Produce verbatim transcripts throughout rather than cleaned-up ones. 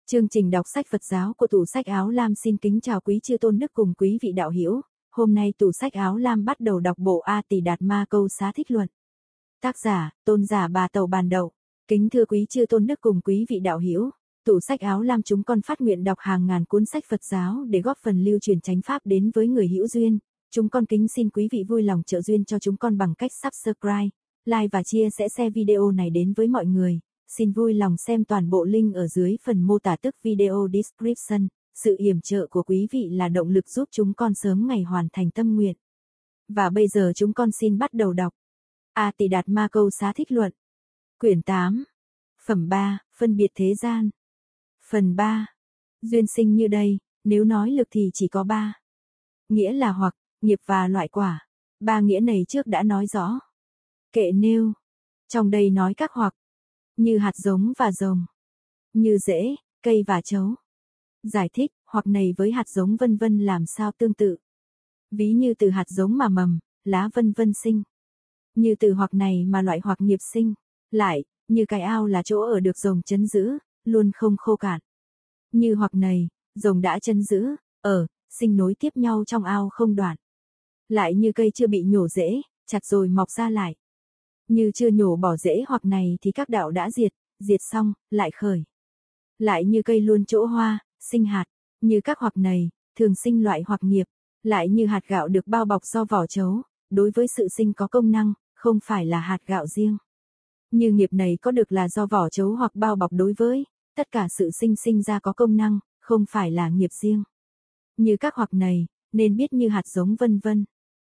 Chương trình đọc sách Phật giáo của Tủ Sách Áo Lam xin kính chào quý chư tôn đức cùng quý vị đạo hữu. Hôm nay Tủ Sách Áo Lam bắt đầu đọc bộ A Tỳ Đạt Ma Câu Xá Thích Luận. Tác giả, Tôn giả Bà Tàu Bàn Đậu. Kính thưa quý chư tôn đức cùng quý vị đạo hữu, Tủ Sách Áo Lam chúng con phát nguyện đọc hàng ngàn cuốn sách Phật giáo để góp phần lưu truyền chánh pháp đến với người hữu duyên. Chúng con kính xin quý vị vui lòng trợ duyên cho chúng con bằng cách subscribe, like và chia sẻ xe video này đến với mọi người. Xin vui lòng xem toàn bộ link ở dưới phần mô tả tức video description. Sự yểm trợ của quý vị là động lực giúp chúng con sớm ngày hoàn thành tâm nguyện. Và bây giờ chúng con xin bắt đầu đọc A Tỳ Đạt Ma Câu Xá Thích Luận. Quyển tám. Phẩm ba, phân biệt thế gian. Phần ba. Duyên sinh như đây, nếu nói lực thì chỉ có ba. Nghĩa là hoặc, nghiệp và loại quả. Ba nghĩa này trước đã nói rõ. Kệ nêu. Trong đây nói các hoặc. Như hạt giống và rồng. Như rễ, cây và chấu. Giải thích, hoặc này với hạt giống vân vân làm sao tương tự. Ví như từ hạt giống mà mầm, lá vân vân sinh. Như từ hoặc này mà loại hoặc nghiệp sinh. Lại, như cái ao là chỗ ở được rồng trấn giữ, luôn không khô cạn. Như hoặc này, rồng đã trấn giữ, ở, sinh nối tiếp nhau trong ao không đoạn. Lại như cây chưa bị nhổ rễ, chặt rồi mọc ra lại. Như chưa nhổ bỏ rễ hoặc này thì các đạo đã diệt, diệt xong, lại khởi. Lại như cây luôn chỗ hoa, sinh hạt, như các hoặc này, thường sinh loại hoặc nghiệp. Lại như hạt gạo được bao bọc do vỏ trấu, đối với sự sinh có công năng, không phải là hạt gạo riêng. Như nghiệp này có được là do vỏ trấu hoặc bao bọc đối với, tất cả sự sinh sinh ra có công năng, không phải là nghiệp riêng. Như các hoặc này, nên biết như hạt giống vân vân.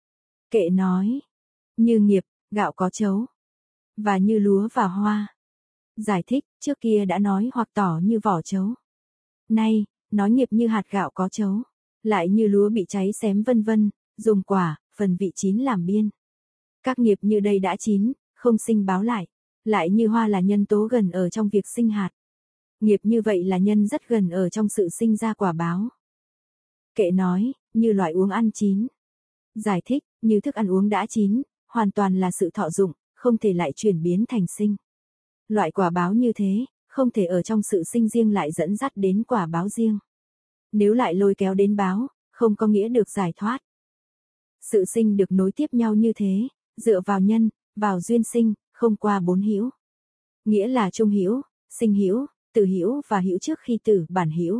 Kệ nói, như nghiệp, gạo có trấu, và như lúa và hoa. Giải thích, trước kia đã nói hoặc tỏ như vỏ trấu. Nay, nói nghiệp như hạt gạo có trấu, lại như lúa bị cháy xém vân vân, dùng quả, phần vị chín làm biên. Các nghiệp như đây đã chín, không sinh báo lại. Lại như hoa là nhân tố gần ở trong việc sinh hạt. Nghiệp như vậy là nhân rất gần ở trong sự sinh ra quả báo. Kệ nói, như loại uống ăn chín. Giải thích, như thức ăn uống đã chín, hoàn toàn là sự thọ dụng, không thể lại chuyển biến thành sinh. Loại quả báo như thế, không thể ở trong sự sinh riêng lại dẫn dắt đến quả báo riêng. Nếu lại lôi kéo đến báo, không có nghĩa được giải thoát. Sự sinh được nối tiếp nhau như thế, dựa vào nhân, vào duyên sinh, không qua bốn hữu. Nghĩa là trung hữu, sinh hữu, tử hữu và hữu trước khi tử bản hữu.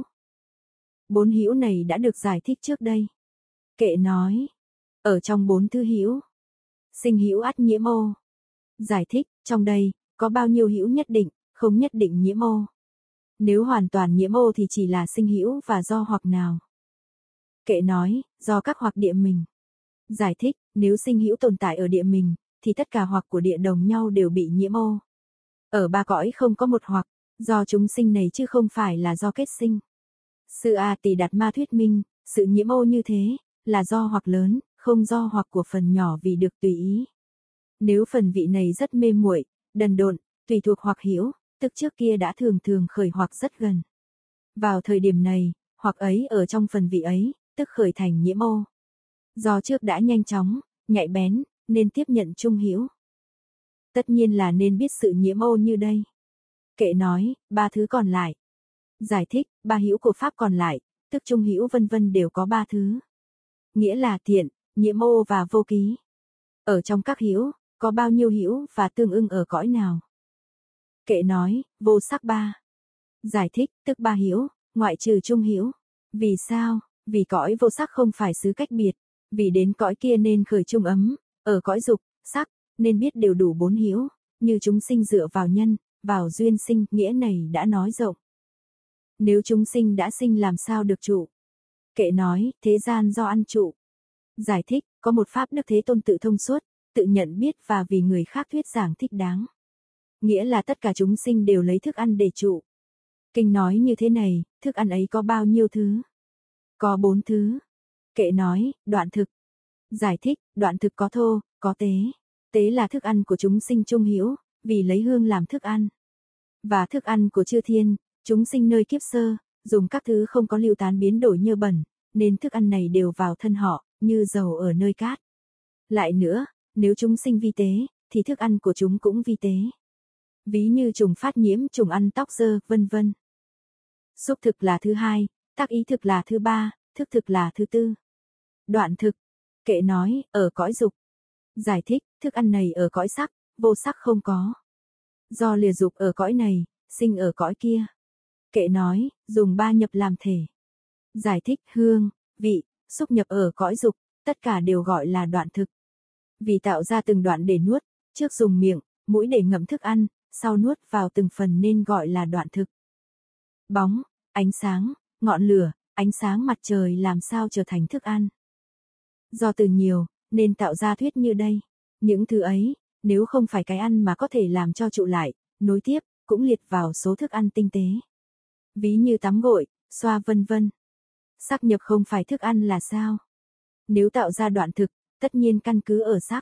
Bốn hữu này đã được giải thích trước đây. Kệ nói, ở trong bốn thứ hữu, sinh hữu ắt nhiễm ô. Giải thích, trong đây, có bao nhiêu hữu nhất định, không nhất định nhiễm ô. Nếu hoàn toàn nhiễm ô thì chỉ là sinh hữu và do hoặc nào. Kệ nói, do các hoặc địa mình. Giải thích, nếu sinh hữu tồn tại ở địa mình, thì tất cả hoặc của địa đồng nhau đều bị nhiễm ô. Ở ba cõi không có một hoặc, do chúng sinh này chứ không phải là do kết sinh. Sư A Tỳ Đạt Ma thuyết minh, sự nhiễm ô như thế, là do hoặc lớn, không do hoặc của phần nhỏ vì được tùy ý. Nếu phần vị này rất mê muội, đần độn, tùy thuộc hoặc hữu, tức trước kia đã thường thường khởi hoặc rất gần. Vào thời điểm này, hoặc ấy ở trong phần vị ấy, tức khởi thành nhiễm ô. Do trước đã nhanh chóng, nhạy bén, nên tiếp nhận trung hữu. Tất nhiên là nên biết sự nhiễm ô như đây. Kệ nói, ba thứ còn lại. Giải thích, ba hữu của pháp còn lại, tức trung hữu vân vân đều có ba thứ. Nghĩa là thiện, nhiễm ô và vô ký. Ở trong các hữu, có bao nhiêu hữu và tương ưng ở cõi nào? Kệ nói, vô sắc ba. Giải thích, tức ba hữu, ngoại trừ trung hữu. Vì sao? Vì cõi vô sắc không phải xứ cách biệt. Vì đến cõi kia nên khởi trung ấm. Ở cõi dục, sắc, nên biết đều đủ bốn hữu, như chúng sinh dựa vào nhân, vào duyên sinh, nghĩa này đã nói rộng. Nếu chúng sinh đã sinh làm sao được trụ? Kệ nói, thế gian do ăn trụ. Giải thích, có một pháp Đức Thế Tôn tự thông suốt, tự nhận biết và vì người khác thuyết giảng thích đáng. Nghĩa là tất cả chúng sinh đều lấy thức ăn để trụ. Kinh nói như thế này, thức ăn ấy có bao nhiêu thứ? Có bốn thứ. Kệ nói, đoạn thực. Giải thích, đoạn thực có thô, có tế. Tế là thức ăn của chúng sinh trung hữu, vì lấy hương làm thức ăn. Và thức ăn của chư thiên, chúng sinh nơi kiếp sơ, dùng các thứ không có lưu tán biến đổi nhơ bẩn, nên thức ăn này đều vào thân họ, như dầu ở nơi cát. Lại nữa, nếu chúng sinh vi tế, thì thức ăn của chúng cũng vi tế. Ví như trùng phát nhiễm trùng ăn tóc dơ, vân vân. Xúc thực là thứ hai, tác ý thực là thứ ba, thức thực là thứ tư. Đoạn thực, kệ nói, ở cõi dục. Giải thích, thức ăn này ở cõi sắc, vô sắc không có. Do lìa dục ở cõi này, sinh ở cõi kia. Kệ nói, dùng ba nhập làm thể. Giải thích, hương, vị, xúc nhập ở cõi dục, tất cả đều gọi là đoạn thực. Vì tạo ra từng đoạn để nuốt, trước dùng miệng, mũi để ngậm thức ăn, sau nuốt vào từng phần nên gọi là đoạn thực. Bóng, ánh sáng, ngọn lửa, ánh sáng mặt trời làm sao trở thành thức ăn. Do từ nhiều, nên tạo ra thuyết như đây. Những thứ ấy, nếu không phải cái ăn mà có thể làm cho trụ lại, nối tiếp, cũng liệt vào số thức ăn tinh tế. Ví như tắm gội, xoa vân vân. Sắc nhập không phải thức ăn là sao? Nếu tạo ra đoạn thực, tất nhiên căn cứ ở sắc.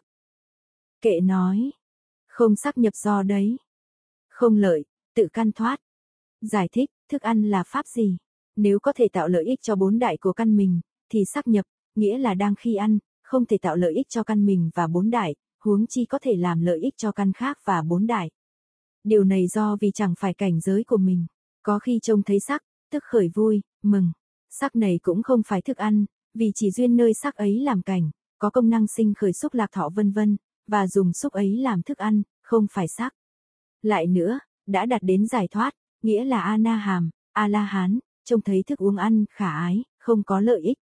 Kệ nói, không sắc nhập do đấy. Không lợi, tự căn thoát. Giải thích, thức ăn là pháp gì? Nếu có thể tạo lợi ích cho bốn đại của căn mình, thì sắc nhập, nghĩa là đang khi ăn, không thể tạo lợi ích cho căn mình và bốn đại, huống chi có thể làm lợi ích cho căn khác và bốn đại. Điều này do vì chẳng phải cảnh giới của mình, có khi trông thấy sắc, tức khởi vui, mừng. Sắc này cũng không phải thức ăn, vì chỉ duyên nơi sắc ấy làm cảnh, có công năng sinh khởi xúc lạc thọ vân vân, và dùng xúc ấy làm thức ăn, không phải sắc. Lại nữa, đã đạt đến giải thoát, nghĩa là A-na-hàm, A-la-hán, trông thấy thức uống ăn khả ái, không có lợi ích.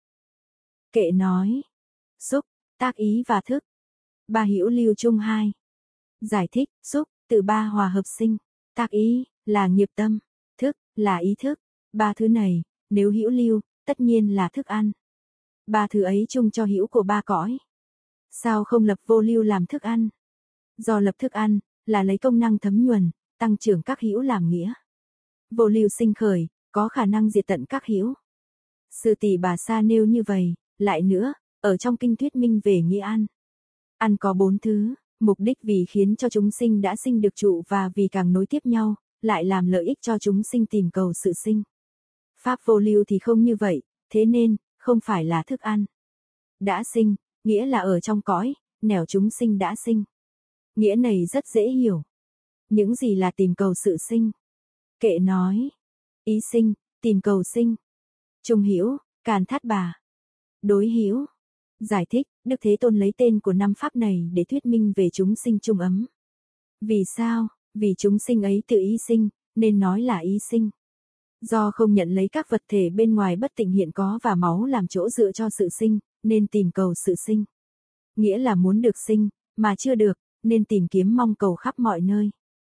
Kệ nói, xúc, tác ý và thức. Ba hữu lưu chung hai. Giải thích, xúc, từ ba hòa hợp sinh, tác ý, là nghiệp tâm, thức, là ý thức. Ba thứ này, nếu hữu lưu, tất nhiên là thức ăn. Ba thứ ấy chung cho hữu của ba cõi. Sao không lập vô lưu làm thức ăn? Do lập thức ăn, là lấy công năng thấm nhuần, tăng trưởng các hữu làm nghĩa. Vô lưu sinh khởi, có khả năng diệt tận các hữu. Sư tỷ Bà Sa nêu như vậy, lại nữa, ở trong kinh thuyết minh về nghĩa ăn. Ăn có bốn thứ, mục đích vì khiến cho chúng sinh đã sinh được trụ và vì càng nối tiếp nhau, lại làm lợi ích cho chúng sinh tìm cầu sự sinh. Pháp vô lưu thì không như vậy, thế nên, không phải là thức ăn. Đã sinh, nghĩa là ở trong cõi, nẻo chúng sinh đã sinh. Nghĩa này rất dễ hiểu. Những gì là tìm cầu sự sinh? Kệ nói, ý sinh, tìm cầu sinh. Trung hữu, Càn Thát Bà. Đối hữu. Giải thích, Đức Thế Tôn lấy tên của năm pháp này để thuyết minh về chúng sinh chung ấm. Vì sao? Vì chúng sinh ấy tự ý sinh, nên nói là ý sinh. Do không nhận lấy các vật thể bên ngoài bất tịnh hiện có và máu làm chỗ dựa cho sự sinh, nên tìm cầu sự sinh. Nghĩa là muốn được sinh, mà chưa được, nên tìm kiếm mong cầu khắp mọi nơi.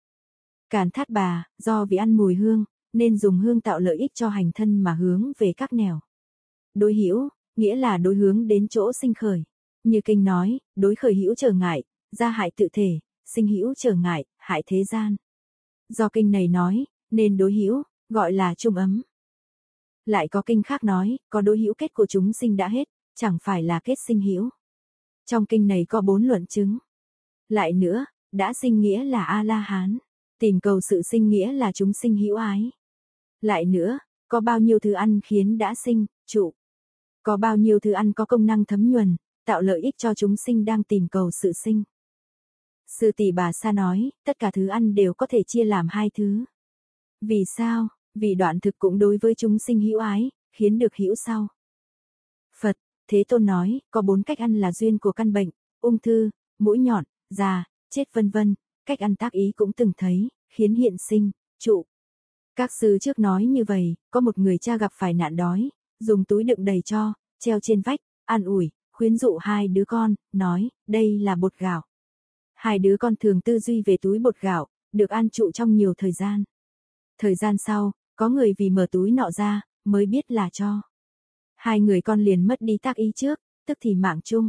Càn Thát Bà, do vì ăn mùi hương, nên dùng hương tạo lợi ích cho hành thân mà hướng về các nẻo. Đối hữu, nghĩa là đối hướng đến chỗ sinh khởi. Như kinh nói, đối khởi hữu trở ngại, gia hại tự thể, sinh hữu trở ngại, hại thế gian. Do kinh này nói, nên đối hữu, gọi là chung ấm. Lại có kinh khác nói, có đối hữu kết của chúng sinh đã hết, chẳng phải là kết sinh hữu. Trong kinh này có bốn luận chứng. Lại nữa, đã sinh nghĩa là A-la-hán, tìm cầu sự sinh nghĩa là chúng sinh hữu ái. Lại nữa, có bao nhiêu thứ ăn khiến đã sinh, trụ. Có bao nhiêu thứ ăn có công năng thấm nhuần, tạo lợi ích cho chúng sinh đang tìm cầu sự sinh. Sư tỷ Bà Sa nói, tất cả thứ ăn đều có thể chia làm hai thứ. Vì sao? Vì đoạn thực cũng đối với chúng sinh hữu ái, khiến được hữu sau. Phật, Thế Tôn nói, có bốn cách ăn là duyên của căn bệnh, ung thư, mũi nhọn, già, chết vân vân. Cách ăn tác ý cũng từng thấy, khiến hiện sinh, trụ. Các sư trước nói như vậy, có một người cha gặp phải nạn đói, dùng túi đựng đầy cho, treo trên vách, an ủi, khuyến dụ hai đứa con, nói, đây là bột gạo. Hai đứa con thường tư duy về túi bột gạo, được an trụ trong nhiều thời gian. Thời gian sau, có người vì mở túi nọ ra, mới biết là cho. Hai người con liền mất đi tác ý trước, tức thì mạng chung.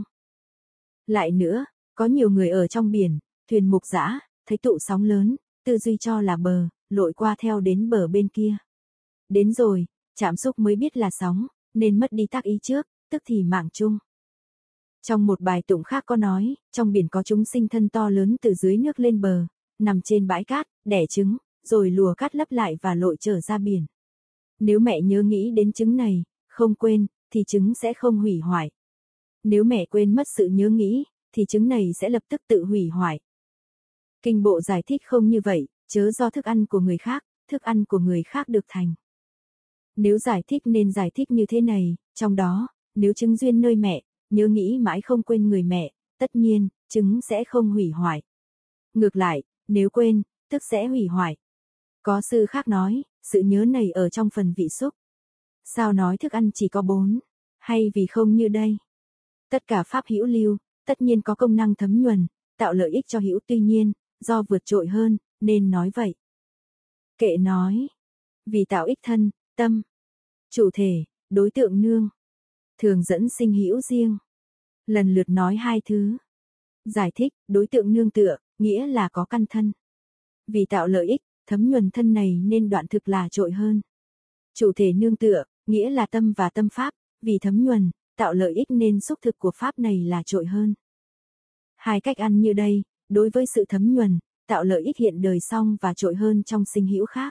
Lại nữa, có nhiều người ở trong biển, thuyền mục dã, thấy tụ sóng lớn, tư duy cho là bờ, lội qua theo đến bờ bên kia. Đến rồi, chạm xúc mới biết là sóng, nên mất đi tác ý trước, tức thì mạng chung. Trong một bài tụng khác có nói, trong biển có chúng sinh thân to lớn từ dưới nước lên bờ, nằm trên bãi cát, đẻ trứng, rồi lùa cát lấp lại và lội trở ra biển. Nếu mẹ nhớ nghĩ đến trứng này, không quên, thì trứng sẽ không hủy hoại. Nếu mẹ quên mất sự nhớ nghĩ, thì trứng này sẽ lập tức tự hủy hoại. Kinh bộ giải thích không như vậy, chớ do thức ăn của người khác, thức ăn của người khác được thành. Nếu giải thích nên giải thích như thế này, trong đó, nếu chứng duyên nơi mẹ, nhớ nghĩ mãi không quên người mẹ, tất nhiên, chứng sẽ không hủy hoại. Ngược lại, nếu quên, tức sẽ hủy hoại. Có sư khác nói, sự nhớ này ở trong phần vị xúc. Sao nói thức ăn chỉ có bốn, hay vì không như đây? Tất cả pháp hữu lưu, tất nhiên có công năng thấm nhuần, tạo lợi ích cho hữu, tuy nhiên, do vượt trội hơn, nên nói vậy. Kệ nói, vì tạo ích thân, tâm, chủ thể, đối tượng nương, thường dẫn sinh hữu riêng. Lần lượt nói hai thứ. Giải thích, đối tượng nương tựa, nghĩa là có căn thân. Vì tạo lợi ích, thấm nhuần thân này nên đoạn thực là trội hơn. Chủ thể nương tựa, nghĩa là tâm và tâm pháp, vì thấm nhuần, tạo lợi ích nên xúc thực của pháp này là trội hơn. Hai cách ăn như đây, đối với sự thấm nhuần, tạo lợi ích hiện đời xong và trội hơn trong sinh hữu khác.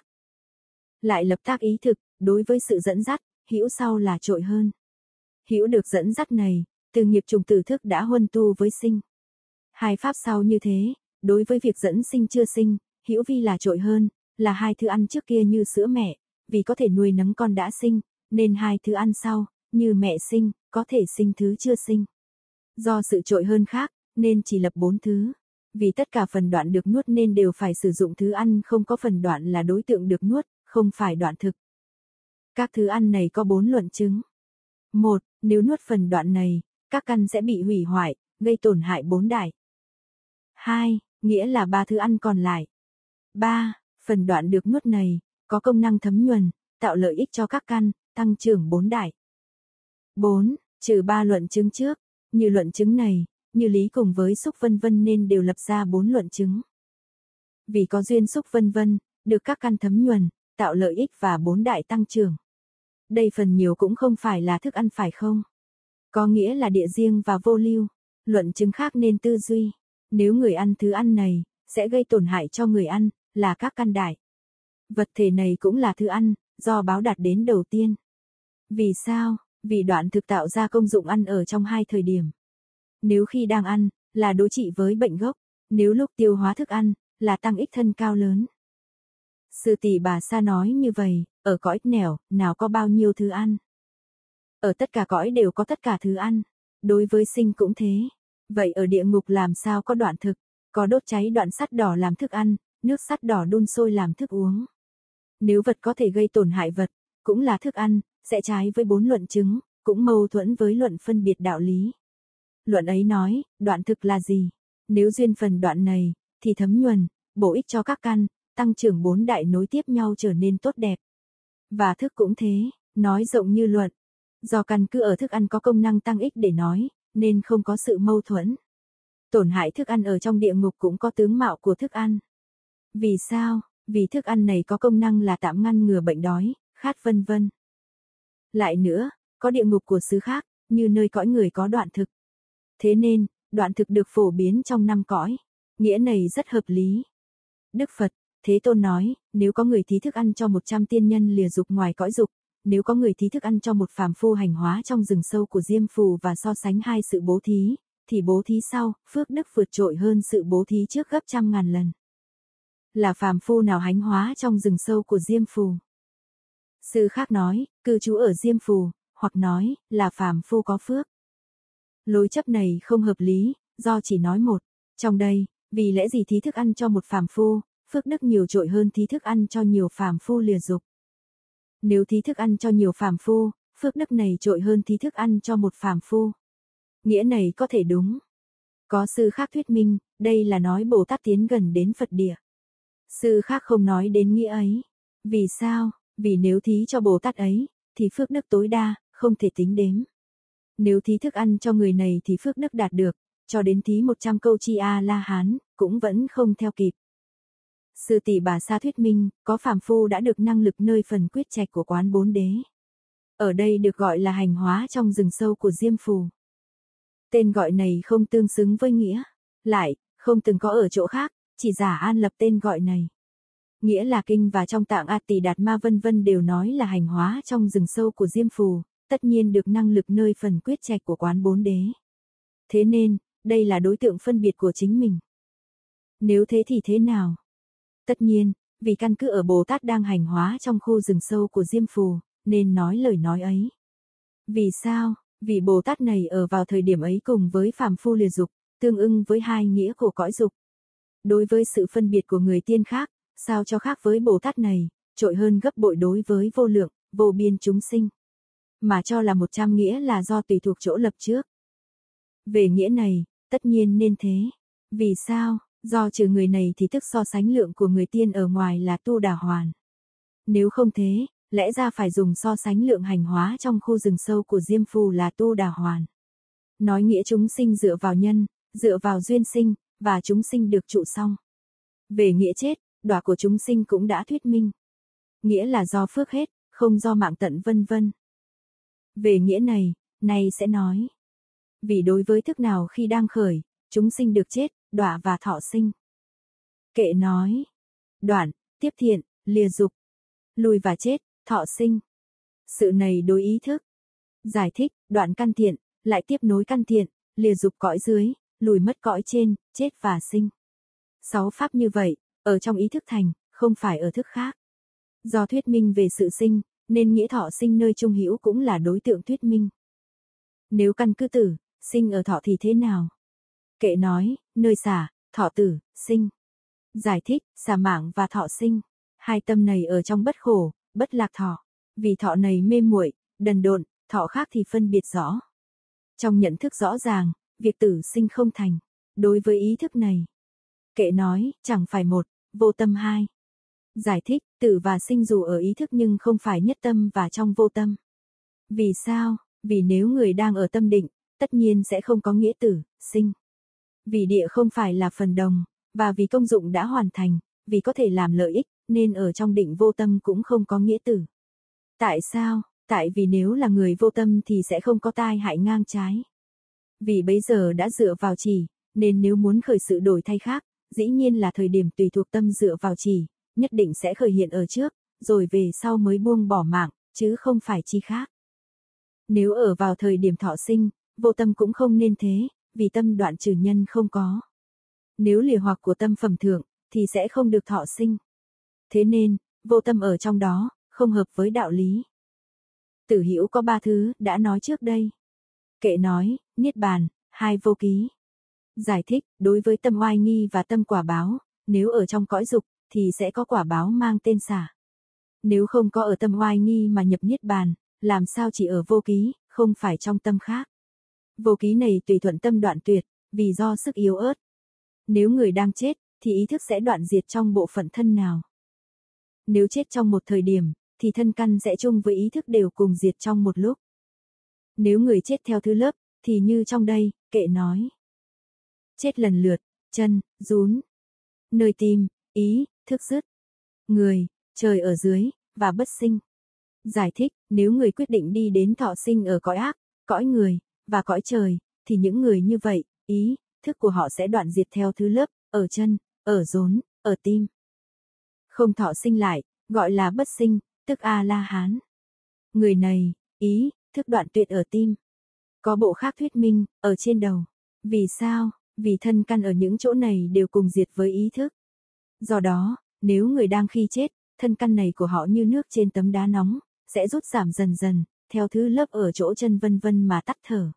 Lại lập tác ý thực, đối với sự dẫn dắt, hữu sau là trội hơn. Hữu được dẫn dắt này, từ nghiệp trùng tử thức đã huân tu với sinh. Hai pháp sau như thế, đối với việc dẫn sinh chưa sinh, hữu vi là trội hơn, là hai thứ ăn trước kia như sữa mẹ, vì có thể nuôi nấng con đã sinh, nên hai thứ ăn sau, như mẹ sinh, có thể sinh thứ chưa sinh. Do sự trội hơn khác, nên chỉ lập bốn thứ. Vì tất cả phần đoạn được nuốt nên đều phải sử dụng thứ ăn không có phần đoạn là đối tượng được nuốt, không phải đoạn thực. Các thứ ăn này có bốn luận chứng. Một, nếu nuốt phần đoạn này, các căn sẽ bị hủy hoại, gây tổn hại bốn đại. Hai, nghĩa là ba thứ ăn còn lại. Ba, phần đoạn được nuốt này, có công năng thấm nhuần, tạo lợi ích cho các căn, tăng trưởng bốn đại. Bốn, trừ ba luận chứng trước, như luận chứng này, như lý cùng với xúc vân vân nên đều lập ra bốn luận chứng. Vì có duyên xúc vân vân, được các căn thấm nhuần, tạo lợi ích và bốn đại tăng trưởng. Đây phần nhiều cũng không phải là thức ăn phải không? Có nghĩa là địa riêng và vô lưu. Luận chứng khác nên tư duy. Nếu người ăn thứ ăn này, sẽ gây tổn hại cho người ăn, là các căn đại. Vật thể này cũng là thứ ăn, do báo đạt đến đầu tiên. Vì sao? Vì đoạn thực tạo ra công dụng ăn ở trong hai thời điểm. Nếu khi đang ăn, là đối trị với bệnh gốc. Nếu lúc tiêu hóa thức ăn, là tăng ích thân cao lớn. Sư tỷ Bà Sa nói như vậy, ở cõi nẻo, nào có bao nhiêu thứ ăn. Ở tất cả cõi đều có tất cả thứ ăn. Đối với sinh cũng thế. Vậy ở địa ngục làm sao có đoạn thực, có đốt cháy đoạn sắt đỏ làm thức ăn, nước sắt đỏ đun sôi làm thức uống. Nếu vật có thể gây tổn hại vật, cũng là thức ăn, sẽ trái với bốn luận chứng, cũng mâu thuẫn với luận phân biệt đạo lý. Luận ấy nói, đoạn thực là gì? Nếu duyên phần đoạn này, thì thấm nhuần, bổ ích cho các căn, tăng trưởng bốn đại nối tiếp nhau trở nên tốt đẹp. Và thức cũng thế, nói rộng như luận. Do căn cứ ở thức ăn có công năng tăng ích để nói, nên không có sự mâu thuẫn. Tổn hại thức ăn ở trong địa ngục cũng có tướng mạo của thức ăn. Vì sao? Vì thức ăn này có công năng là tạm ngăn ngừa bệnh đói, khát vân vân. Lại nữa, có địa ngục của xứ khác, như nơi cõi người có đoạn thực. Thế nên, đoạn thực được phổ biến trong năm cõi. Nghĩa này rất hợp lý. Đức Phật, Thế Tôn nói, nếu có người thí thức ăn cho một trăm tiên nhân lìa dục ngoài cõi dục, nếu có người thí thức ăn cho một phàm phu hành hóa trong rừng sâu của Diêm Phù và so sánh hai sự bố thí, thì bố thí sau, phước đức vượt trội hơn sự bố thí trước gấp trăm ngàn lần. Là phàm phu nào hành hóa trong rừng sâu của Diêm Phù? Sư khác nói, cư trú ở Diêm Phù, hoặc nói, là phàm phu có phước. Lối chấp này không hợp lý, do chỉ nói một. Trong đây, vì lẽ gì thí thức ăn cho một phàm phu, phước đức nhiều trội hơn thí thức ăn cho nhiều phàm phu lìa dục. Nếu thí thức ăn cho nhiều phàm phu, phước đức này trội hơn thí thức ăn cho một phàm phu. Nghĩa này có thể đúng. Có sư khác thuyết minh, đây là nói Bồ Tát tiến gần đến Phật địa. Sư khác không nói đến nghĩa ấy. Vì sao? Vì nếu thí cho Bồ Tát ấy, thì phước đức tối đa, không thể tính đếm. Nếu thí thức ăn cho người này thì phước đức đạt được, cho đến thí một trăm câu chi A-la-hán, cũng vẫn không theo kịp. Sư tỷ Bà Sa thuyết minh, có phàm phu đã được năng lực nơi phần quyết trạch của quán bốn đế. Ở đây được gọi là hành hóa trong rừng sâu của Diêm Phù. Tên gọi này không tương xứng với nghĩa. Lại, không từng có ở chỗ khác, chỉ giả an lập tên gọi này. Nghĩa là kinh và trong tạng A Tỳ Đạt Ma vân vân đều nói là hành hóa trong rừng sâu của Diêm Phù, tất nhiên được năng lực nơi phần quyết trạch của quán bốn đế. Thế nên, đây là đối tượng phân biệt của chính mình. Nếu thế thì thế nào? Tất nhiên, vì căn cứ ở Bồ Tát đang hành hóa trong khu rừng sâu của Diêm Phù, nên nói lời nói ấy. Vì sao? Vì Bồ Tát này ở vào thời điểm ấy cùng với phàm phu lìa dục, tương ưng với hai nghĩa của cõi dục. Đối với sự phân biệt của người tiên khác, sao cho khác với Bồ Tát này, trội hơn gấp bội đối với vô lượng, vô biên chúng sinh. Mà cho là một trăm nghĩa là do tùy thuộc chỗ lập trước. Về nghĩa này, tất nhiên nên thế. Vì sao? Do trừ người này thì tức so sánh lượng của người tiên ở ngoài là tu đà hoàn. Nếu không thế, lẽ ra phải dùng so sánh lượng hành hóa trong khu rừng sâu của Diêm Phù là tu đà hoàn. Nói nghĩa chúng sinh dựa vào nhân, dựa vào duyên sinh, và chúng sinh được trụ xong. Về nghĩa chết, đọa của chúng sinh cũng đã thuyết minh. Nghĩa là do phước hết, không do mạng tận vân vân. Về nghĩa này, nay sẽ nói. Vì đối với thức nào khi đang khởi, chúng sinh được chết, đọa và thọ sinh. Kệ nói. Đoạn, tiếp thiện, lìa dục. Lùi và chết, thọ sinh. Sự này đối ý thức. Giải thích, đoạn căn thiện, lại tiếp nối căn thiện, lìa dục cõi dưới, lùi mất cõi trên, chết và sinh. Sáu pháp như vậy, ở trong ý thức thành, không phải ở thức khác. Do thuyết minh về sự sinh, nên nghĩa thọ sinh nơi trung hữu cũng là đối tượng thuyết minh. Nếu căn cứ tử, sinh ở thọ thì thế nào? Kệ nói, nơi xả, thọ tử, sinh. Giải thích, xả mạng và thọ sinh. Hai tâm này ở trong bất khổ, bất lạc thọ. Vì thọ này mê muội, đần độn, thọ khác thì phân biệt rõ. Trong nhận thức rõ ràng, việc tử sinh không thành. Đối với ý thức này, kệ nói, chẳng phải một, vô tâm hai. Giải thích, tử và sinh dù ở ý thức nhưng không phải nhất tâm và trong vô tâm. Vì sao? Vì nếu người đang ở tâm định, tất nhiên sẽ không có nghĩa tử, sinh. Vì địa không phải là phần đồng, và vì công dụng đã hoàn thành, vì có thể làm lợi ích, nên ở trong định vô tâm cũng không có nghĩa tử. Tại sao? Tại vì nếu là người vô tâm thì sẽ không có tai hại ngang trái. Vì bấy giờ đã dựa vào chỉ, nên nếu muốn khởi sự đổi thay khác, dĩ nhiên là thời điểm tùy thuộc tâm dựa vào chỉ, nhất định sẽ khởi hiện ở trước, rồi về sau mới buông bỏ mạng, chứ không phải chi khác. Nếu ở vào thời điểm thọ sinh, vô tâm cũng không nên thế, vì tâm đoạn trừ nhân không có. Nếu lìa hoặc của tâm phẩm thượng, thì sẽ không được thọ sinh. Thế nên, vô tâm ở trong đó, không hợp với đạo lý. Tử hữu có ba thứ, đã nói trước đây. Kệ nói, niết bàn, hai vô ký. Giải thích, đối với tâm oai nghi và tâm quả báo, nếu ở trong cõi dục, thì sẽ có quả báo mang tên xả. Nếu không có ở tâm oai nghi mà nhập niết bàn, làm sao chỉ ở vô ký, không phải trong tâm khác. Vô ký này tùy thuận tâm đoạn tuyệt, vì do sức yếu ớt. Nếu người đang chết, thì ý thức sẽ đoạn diệt trong bộ phận thân nào. Nếu chết trong một thời điểm, thì thân căn sẽ chung với ý thức đều cùng diệt trong một lúc. Nếu người chết theo thứ lớp, thì như trong đây, kệ nói. Chết lần lượt, chân, rún, nơi tim, ý, thức dứt, người, trời ở dưới, và bất sinh. Giải thích, nếu người quyết định đi đến thọ sinh ở cõi ác, cõi người, và cõi trời, thì những người như vậy, ý, thức của họ sẽ đoạn diệt theo thứ lớp, ở chân, ở rốn, ở tim. Không thọ sinh lại, gọi là bất sinh, tức A-la-hán. Người này, ý, thức đoạn tuyệt ở tim. Có bộ khác thuyết minh, ở trên đầu. Vì sao? Vì thân căn ở những chỗ này đều cùng diệt với ý thức. Do đó, nếu người đang khi chết, thân căn này của họ như nước trên tấm đá nóng, sẽ rút giảm dần dần, theo thứ lớp ở chỗ chân vân vân mà tắt thở.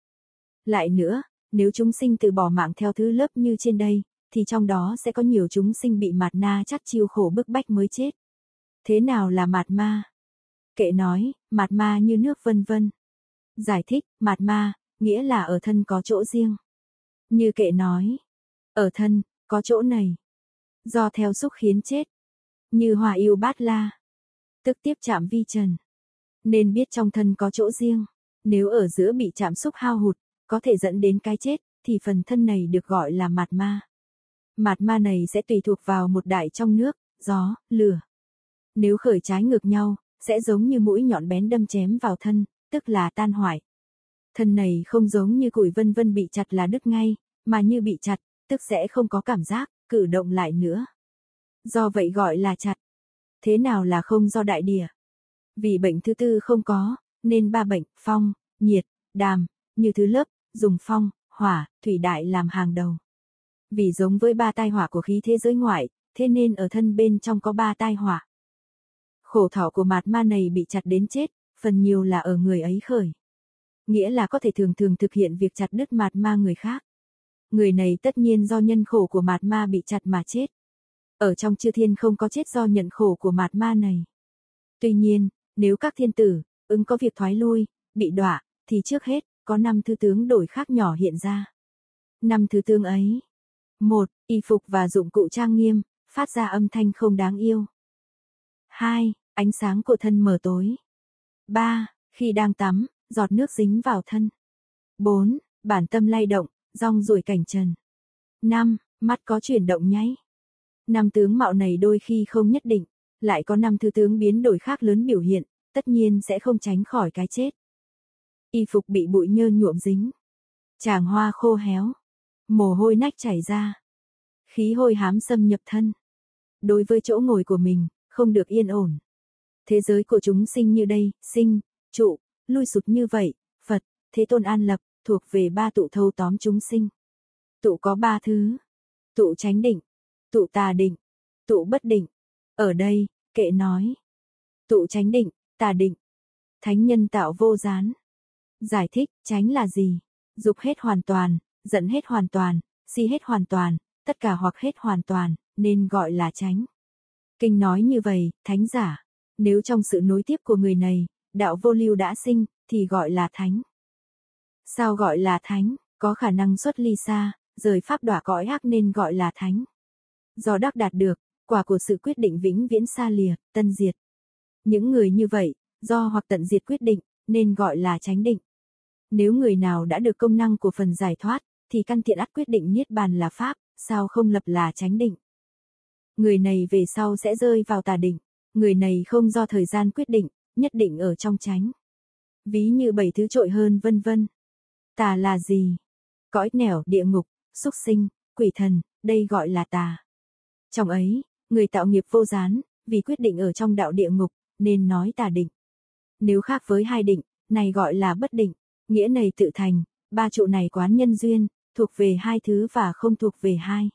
Lại nữa, nếu chúng sinh từ bỏ mạng theo thứ lớp như trên đây, thì trong đó sẽ có nhiều chúng sinh bị mạt na chắc chiêu khổ bức bách mới chết. Thế nào là mạt ma? Kệ nói, mạt ma như nước vân vân. Giải thích, mạt ma, nghĩa là ở thân có chỗ riêng. Như kệ nói, ở thân, có chỗ này. Do theo xúc khiến chết. Như hòa yêu bát la. Tức tiếp chạm vi trần. Nên biết trong thân có chỗ riêng. Nếu ở giữa bị chạm xúc hao hụt, có thể dẫn đến cái chết, thì phần thân này được gọi là mạt ma. Mạt ma này sẽ tùy thuộc vào một đại trong nước, gió, lửa. Nếu khởi trái ngược nhau, sẽ giống như mũi nhọn bén đâm chém vào thân, tức là tan hoại. Thân này không giống như củi vân vân bị chặt là đứt ngay, mà như bị chặt, tức sẽ không có cảm giác, cử động lại nữa. Do vậy gọi là chặt. Thế nào là không do đại địa? Vì bệnh thứ tư không có, nên ba bệnh, phong, nhiệt, đàm, như thứ lớp, dùng phong, hỏa, thủy đại làm hàng đầu. Vì giống với ba tai họa của khí thế giới ngoại, thế nên ở thân bên trong có ba tai họa. Khổ thọ của mạt ma này bị chặt đến chết, phần nhiều là ở người ấy khởi. Nghĩa là có thể thường thường thực hiện việc chặt đứt mạt ma người khác. Người này tất nhiên do nhân khổ của mạt ma bị chặt mà chết. Ở trong chư thiên không có chết do nhận khổ của mạt ma này. Tuy nhiên, nếu các thiên tử, ứng có việc thoái lui, bị đọa, thì trước hết, có năm thứ tướng đổi khác nhỏ hiện ra. Năm thứ tướng ấy. Một, y phục và dụng cụ trang nghiêm, phát ra âm thanh không đáng yêu. Hai, ánh sáng của thân mờ tối. Ba, khi đang tắm, giọt nước dính vào thân. Bốn, bản tâm lay động, rong ruổi cảnh trần. Năm, mắt có chuyển động nháy. Năm tướng mạo này đôi khi không nhất định, lại có năm thứ tướng biến đổi khác lớn biểu hiện, tất nhiên sẽ không tránh khỏi cái chết. Y phục bị bụi nhơ nhuộm dính. Tràng hoa khô héo. Mồ hôi nách chảy ra. Khí hôi hám xâm nhập thân. Đối với chỗ ngồi của mình, không được yên ổn. Thế giới của chúng sinh như đây, sinh, trụ, lui sụt như vậy, Phật, Thế Tôn an lập, thuộc về ba tụ thâu tóm chúng sinh. Tụ có ba thứ. Tụ chánh định, tụ tà định, tụ bất định. Ở đây, kệ nói. Tụ chánh định, tà định. Thánh nhân tạo vô gián. Giải thích, chánh là gì? Dục hết hoàn toàn, giận hết hoàn toàn, si hết hoàn toàn, tất cả hoặc hết hoàn toàn, nên gọi là chánh. Kinh nói như vậy, thánh giả. Nếu trong sự nối tiếp của người này, đạo vô lưu đã sinh, thì gọi là thánh. Sao gọi là thánh? Có khả năng xuất ly xa, rời pháp đọa cõi ác nên gọi là thánh. Do đắc đạt được, quả của sự quyết định vĩnh viễn xa lìa, tân diệt. Những người như vậy, do hoặc tận diệt quyết định, nên gọi là chánh định. Nếu người nào đã được công năng của phần giải thoát, thì căn thiện ắt quyết định niết bàn là pháp, sao không lập là chánh định. Người này về sau sẽ rơi vào tà định, người này không do thời gian quyết định, nhất định ở trong chánh. Ví như bảy thứ trội hơn vân vân. Tà là gì? Cõi nẻo, địa ngục, súc sinh, quỷ thần, đây gọi là tà. Trong ấy, người tạo nghiệp vô gián, vì quyết định ở trong đạo địa ngục, nên nói tà định. Nếu khác với hai định, này gọi là bất định, nghĩa này tự thành, ba trụ này quán nhân duyên, thuộc về hai thứ và không thuộc về hai.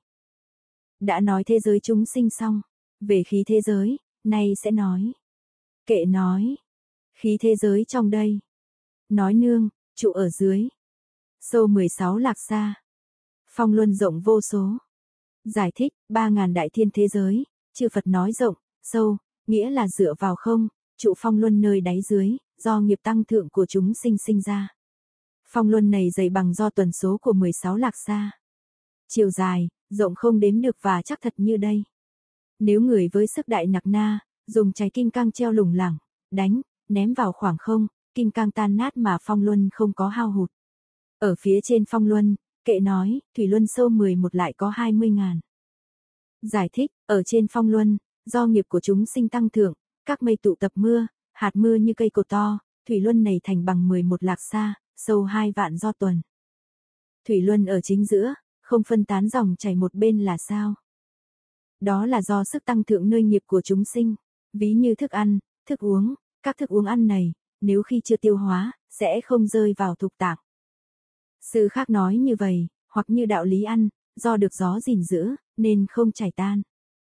Đã nói thế giới chúng sinh xong, về khí thế giới, nay sẽ nói. Kệ nói, khí thế giới trong đây. Nói nương, trụ ở dưới. Sâu mười sáu lạc xa. Phong luân rộng vô số. Giải thích, ba ngàn đại thiên thế giới, chư Phật nói rộng, sâu, nghĩa là dựa vào không, trụ phong luân nơi đáy dưới, do nghiệp tăng thượng của chúng sinh sinh ra. Phong luân này dày bằng do tuần số của mười sáu lạc xa. Chiều dài, rộng không đếm được và chắc thật như đây. Nếu người với sức đại nặc na, dùng trái kim cang treo lủng lẳng, đánh, ném vào khoảng không, kim cang tan nát mà phong luân không có hao hụt. Ở phía trên phong luân, kệ nói, thủy luân sâu mười một lại có hai mươi ngàn. Giải thích, ở trên phong luân, do nghiệp của chúng sinh tăng thượng, các mây tụ tập mưa, hạt mưa như cây cột to, thủy luân này thành bằng mười một lạc xa, sâu hai vạn do tuần. Thủy luân ở chính giữa, không phân tán dòng chảy một bên là sao? Đó là do sức tăng thượng nơi nghiệp của chúng sinh, ví như thức ăn, thức uống, các thức uống ăn này, nếu khi chưa tiêu hóa, sẽ không rơi vào thục tạng. Sư khác nói như vậy, hoặc như đạo lý ăn, do được gió gìn giữ, nên không chảy tan.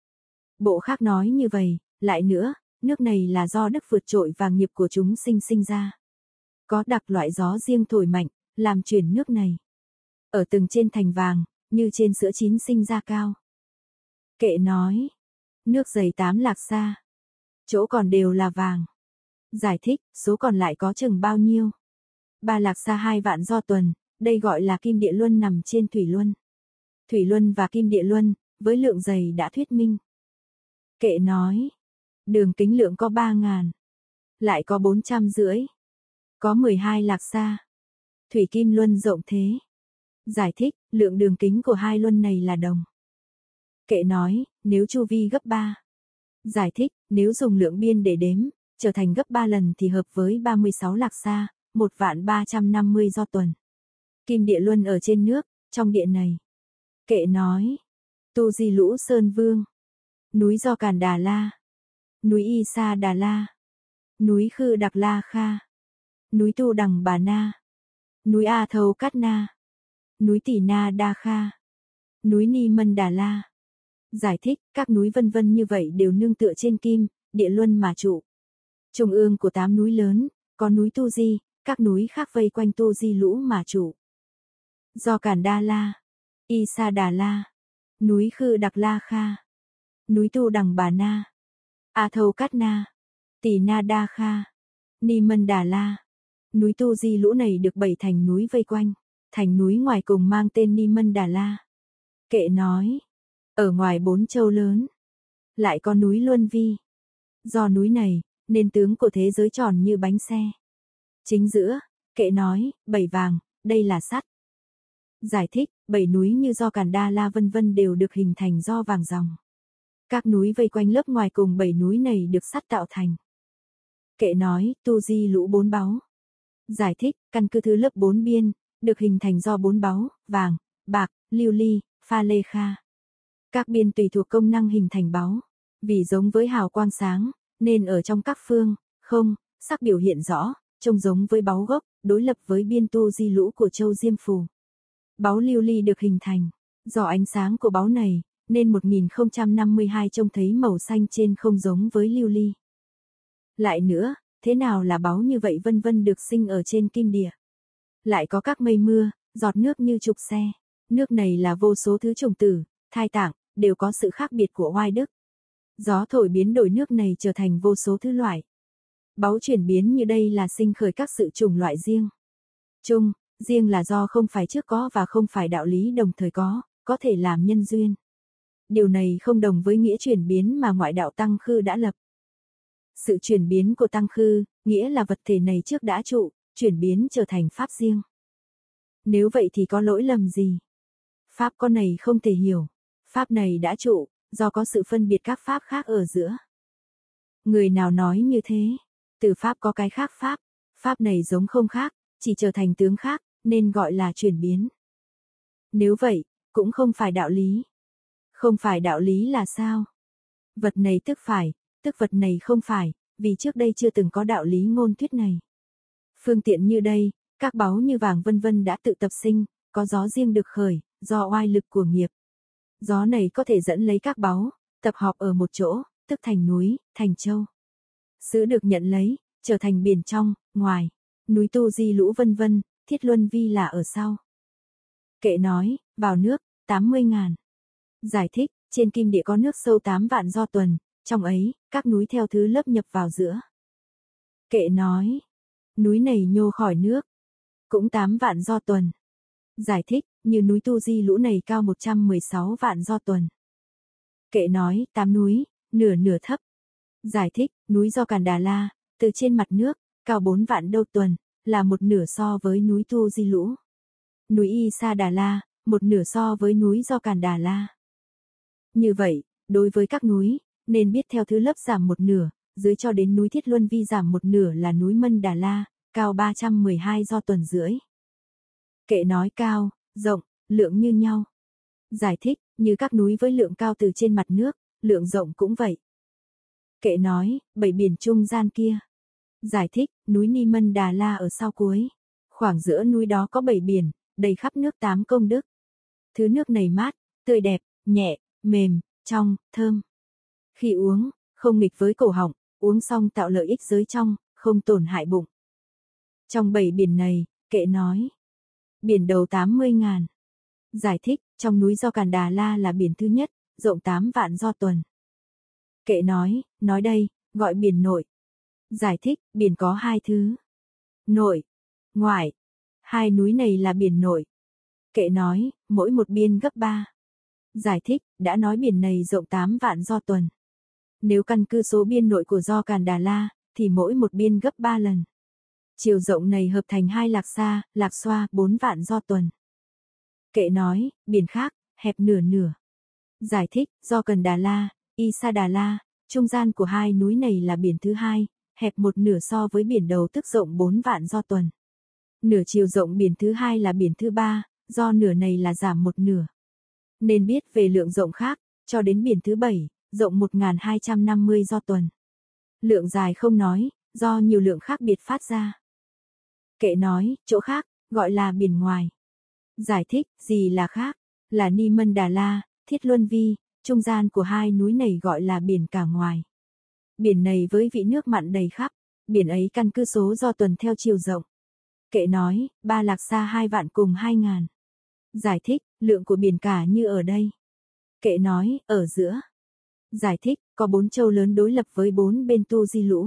Bộ khác nói như vậy, lại nữa, nước này là do đức vượt trội và nghiệp của chúng sinh sinh ra. Có đặc loại gió riêng thổi mạnh, làm chuyển nước này. Ở từng trên thành vàng, như trên sữa chín sinh ra cao. Kệ nói, nước dày tám lạc xa. Chỗ còn đều là vàng. Giải thích, số còn lại có chừng bao nhiêu? Ba lạc xa hai vạn do tuần, đây gọi là kim địa luân nằm trên thủy luân. Thủy luân và kim địa luân, với lượng dày đã thuyết minh. Kệ nói, đường kính lượng có ba ngàn. Lại có bốn trăm rưỡi. Có mười hai lạc xa. Thủy kim luân rộng thế. Giải thích, lượng đường kính của hai luân này là đồng. Kệ nói, nếu chu vi gấp ba. Giải thích, nếu dùng lượng biên để đếm, trở thành gấp ba lần thì hợp với ba mươi sáu lạc xa, một vạn ba trăm năm mươi do tuần. Kim địa luân ở trên nước, trong địa này. Kệ nói, Tu Di Lũ Sơn Vương, núi Do Càn Đà La, núi Y Sa Đà La, núi Khư Đặc La Kha, núi Tu Đằng Bà Na, núi A Thâu Cát Na, núi Tỷ Na Đa Kha, núi Ni Mân Đà La. Giải thích, các núi vân vân như vậy đều nương tựa trên kim, địa luân mà trụ. Trung ương của tám núi lớn, có núi Tu Di, các núi khác vây quanh Tu Di lũ mà trụ. Do Cản Đa La, Y Sa Đà La, núi Khư Đặc La Kha, núi Tu Đằng Bà Na, A Thâu Cát Na, Tỳ Na Đa Kha, Ni Mân Đà La. Núi Tu Di lũ này được bảy thành núi vây quanh, thành núi ngoài cùng mang tên Ni Mân Đà La. Kệ nói, ở ngoài bốn châu lớn, lại có núi Luân Vi. Do núi này, nên tướng của thế giới tròn như bánh xe. Chính giữa, kệ nói, bảy vàng, đây là sắt. Giải thích, bảy núi như do Cản Đa La vân vân đều được hình thành do vàng ròng. Các núi vây quanh lớp ngoài cùng bảy núi này được sắt tạo thành. Kệ nói, Tu Di lũ bốn báu. Giải thích, căn cứ thứ lớp bốn biên, được hình thành do bốn báu, vàng, bạc, lưu ly, pha lê kha. Các biên tùy thuộc công năng hình thành báu. Vì giống với hào quang sáng, nên ở trong các phương, không, sắc biểu hiện rõ, trông giống với báu gốc, đối lập với biên Tu Di lũ của châu Diêm Phù. Báu lưu ly được hình thành, do ánh sáng của báu này, nên một nghìn không trăm năm mươi hai trông thấy màu xanh trên không giống với lưu ly. Lại nữa, thế nào là báu như vậy vân vân được sinh ở trên kim địa. Lại có các mây mưa, giọt nước như trục xe, nước này là vô số thứ trùng tử, thai tạng, đều có sự khác biệt của oai đức. Gió thổi biến đổi nước này trở thành vô số thứ loại. Báu chuyển biến như đây là sinh khởi các sự chủng loại riêng. Chung, riêng là do không phải trước có và không phải đạo lý đồng thời có, có thể làm nhân duyên. Điều này không đồng với nghĩa chuyển biến mà ngoại đạo Tăng Khư đã lập. Sự chuyển biến của Tăng Khư, nghĩa là vật thể này trước đã trụ, chuyển biến trở thành pháp riêng. Nếu vậy thì có lỗi lầm gì? Pháp con này không thể hiểu. Pháp này đã trụ, do có sự phân biệt các pháp khác ở giữa. Người nào nói như thế? Từ pháp có cái khác pháp, pháp này giống không khác, chỉ trở thành tướng khác, nên gọi là chuyển biến. Nếu vậy, cũng không phải đạo lý. Không phải đạo lý là sao? Vật này tức phải, tức vật này không phải, vì trước đây chưa từng có đạo lý ngôn thuyết này. Phương tiện như đây, các báu như vàng vân vân đã tự tập sinh, có gió riêng được khởi, do oai lực của nghiệp. Gió này có thể dẫn lấy các báu, tập hợp ở một chỗ, tức thành núi, thành châu. Sứ được nhận lấy, trở thành biển trong, ngoài, núi Tu Di lũ vân vân, Thiết Luân Vi là ở sau. Kệ nói, vào nước, tám mươi ngàn. Giải thích, trên kim địa có nước sâu tám vạn do tuần, trong ấy, các núi theo thứ lớp nhập vào giữa. Kệ nói, núi này nhô khỏi nước, cũng tám vạn do tuần. Giải thích, như núi Tu Di lũ này cao một trăm mười sáu vạn do tuần. Kệ nói, tám núi, nửa nửa thấp. Giải thích, núi do Cản Đà La, từ trên mặt nước, cao bốn vạn đô tuần, là một nửa so với núi Tu Di lũ. Núi Y Sa Đà La, một nửa so với núi do Cản Đà La. Như vậy, đối với các núi, nên biết theo thứ lớp giảm một nửa, dưới cho đến núi Thiết Luân Vi giảm một nửa là núi Mân Đà La, cao ba trăm mười hai do tuần rưỡi. Kệ nói cao, rộng, lượng như nhau. Giải thích, như các núi với lượng cao từ trên mặt nước, lượng rộng cũng vậy. Kệ nói, bảy biển trung gian kia. Giải thích, núi Ni Mân Đà La ở sau cuối. Khoảng giữa núi đó có bảy biển, đầy khắp nước tám công đức. Thứ nước này mát, tươi đẹp, nhẹ, mềm, trong, thơm. Khi uống, không nghịch với cổ họng, uống xong tạo lợi ích giới trong, không tổn hại bụng. Trong bảy biển này, kệ nói. Biển đầu tám mươi ngàn. Giải thích, trong núi do Cản Đà La là biển thứ nhất, rộng tám vạn do tuần. Kệ nói, nói đây, gọi biển nội. Giải thích, biển có hai thứ. Nội, ngoại. Hai núi này là biển nội. Kệ nói, mỗi một biên gấp ba. Giải thích, đã nói biển này rộng tám vạn do tuần. Nếu căn cứ số biên nội của do Cản Đà La, thì mỗi một biên gấp ba lần. Chiều rộng này hợp thành hai lạc xa, lạc xoa, bốn vạn do tuần. Kệ nói, biển khác, hẹp nửa nửa. Giải thích, do Cản Đà La, Y Sa Đà La, trung gian của hai núi này là biển thứ hai, hẹp một nửa so với biển đầu tức rộng bốn vạn do tuần. Nửa chiều rộng biển thứ hai là biển thứ ba, do nửa này là giảm một nửa. Nên biết về lượng rộng khác, cho đến biển thứ bảy, rộng một nghìn hai trăm năm mươi do tuần. Lượng dài không nói, do nhiều lượng khác biệt phát ra. Kệ nói, chỗ khác, gọi là biển ngoài. Giải thích, gì là khác? Là Ni Mân Đà La, Thiết Luân Vi, trung gian của hai núi này gọi là biển cả ngoài. Biển này với vị nước mặn đầy khắp, biển ấy căn cứ số do tuần theo chiều rộng. Kệ nói, ba lạc xa hai vạn cùng hai ngàn. Giải thích, lượng của biển cả như ở đây. Kệ nói, ở giữa. Giải thích, có bốn châu lớn đối lập với bốn bên tu di lũ.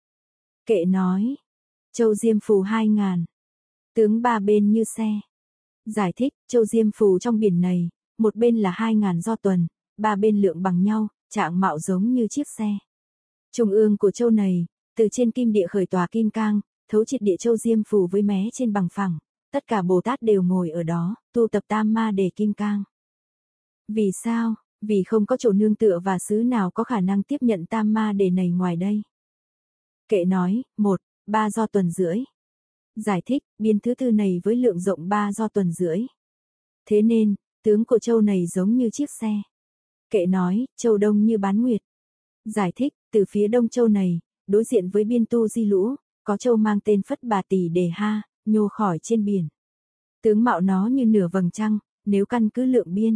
Kệ nói, châu Diêm Phù hai ngàn. Tướng ba bên như xe. Giải thích, châu Diêm Phù trong biển này, một bên là hai ngàn do tuần, ba bên lượng bằng nhau, trạng mạo giống như chiếc xe. Trung ương của châu này, từ trên kim địa khởi tòa kim cang, thấu triệt địa châu Diêm Phù với mé trên bằng phẳng, tất cả Bồ Tát đều ngồi ở đó, tu tập tam ma đề kim cang. Vì sao? Vì không có chỗ nương tựa và xứ nào có khả năng tiếp nhận tam ma đề này ngoài đây. Kệ nói, một, ba do tuần rưỡi. Giải thích, biên thứ tư này với lượng rộng ba do tuần rưỡi. Thế nên, tướng của châu này giống như chiếc xe. Kệ nói, châu đông như bán nguyệt. Giải thích, từ phía đông châu này, đối diện với biên tu di lũ, có châu mang tên Phất Bà Tỳ Đề Ha, nhô khỏi trên biển. Tướng mạo nó như nửa vầng trăng, nếu căn cứ lượng biên.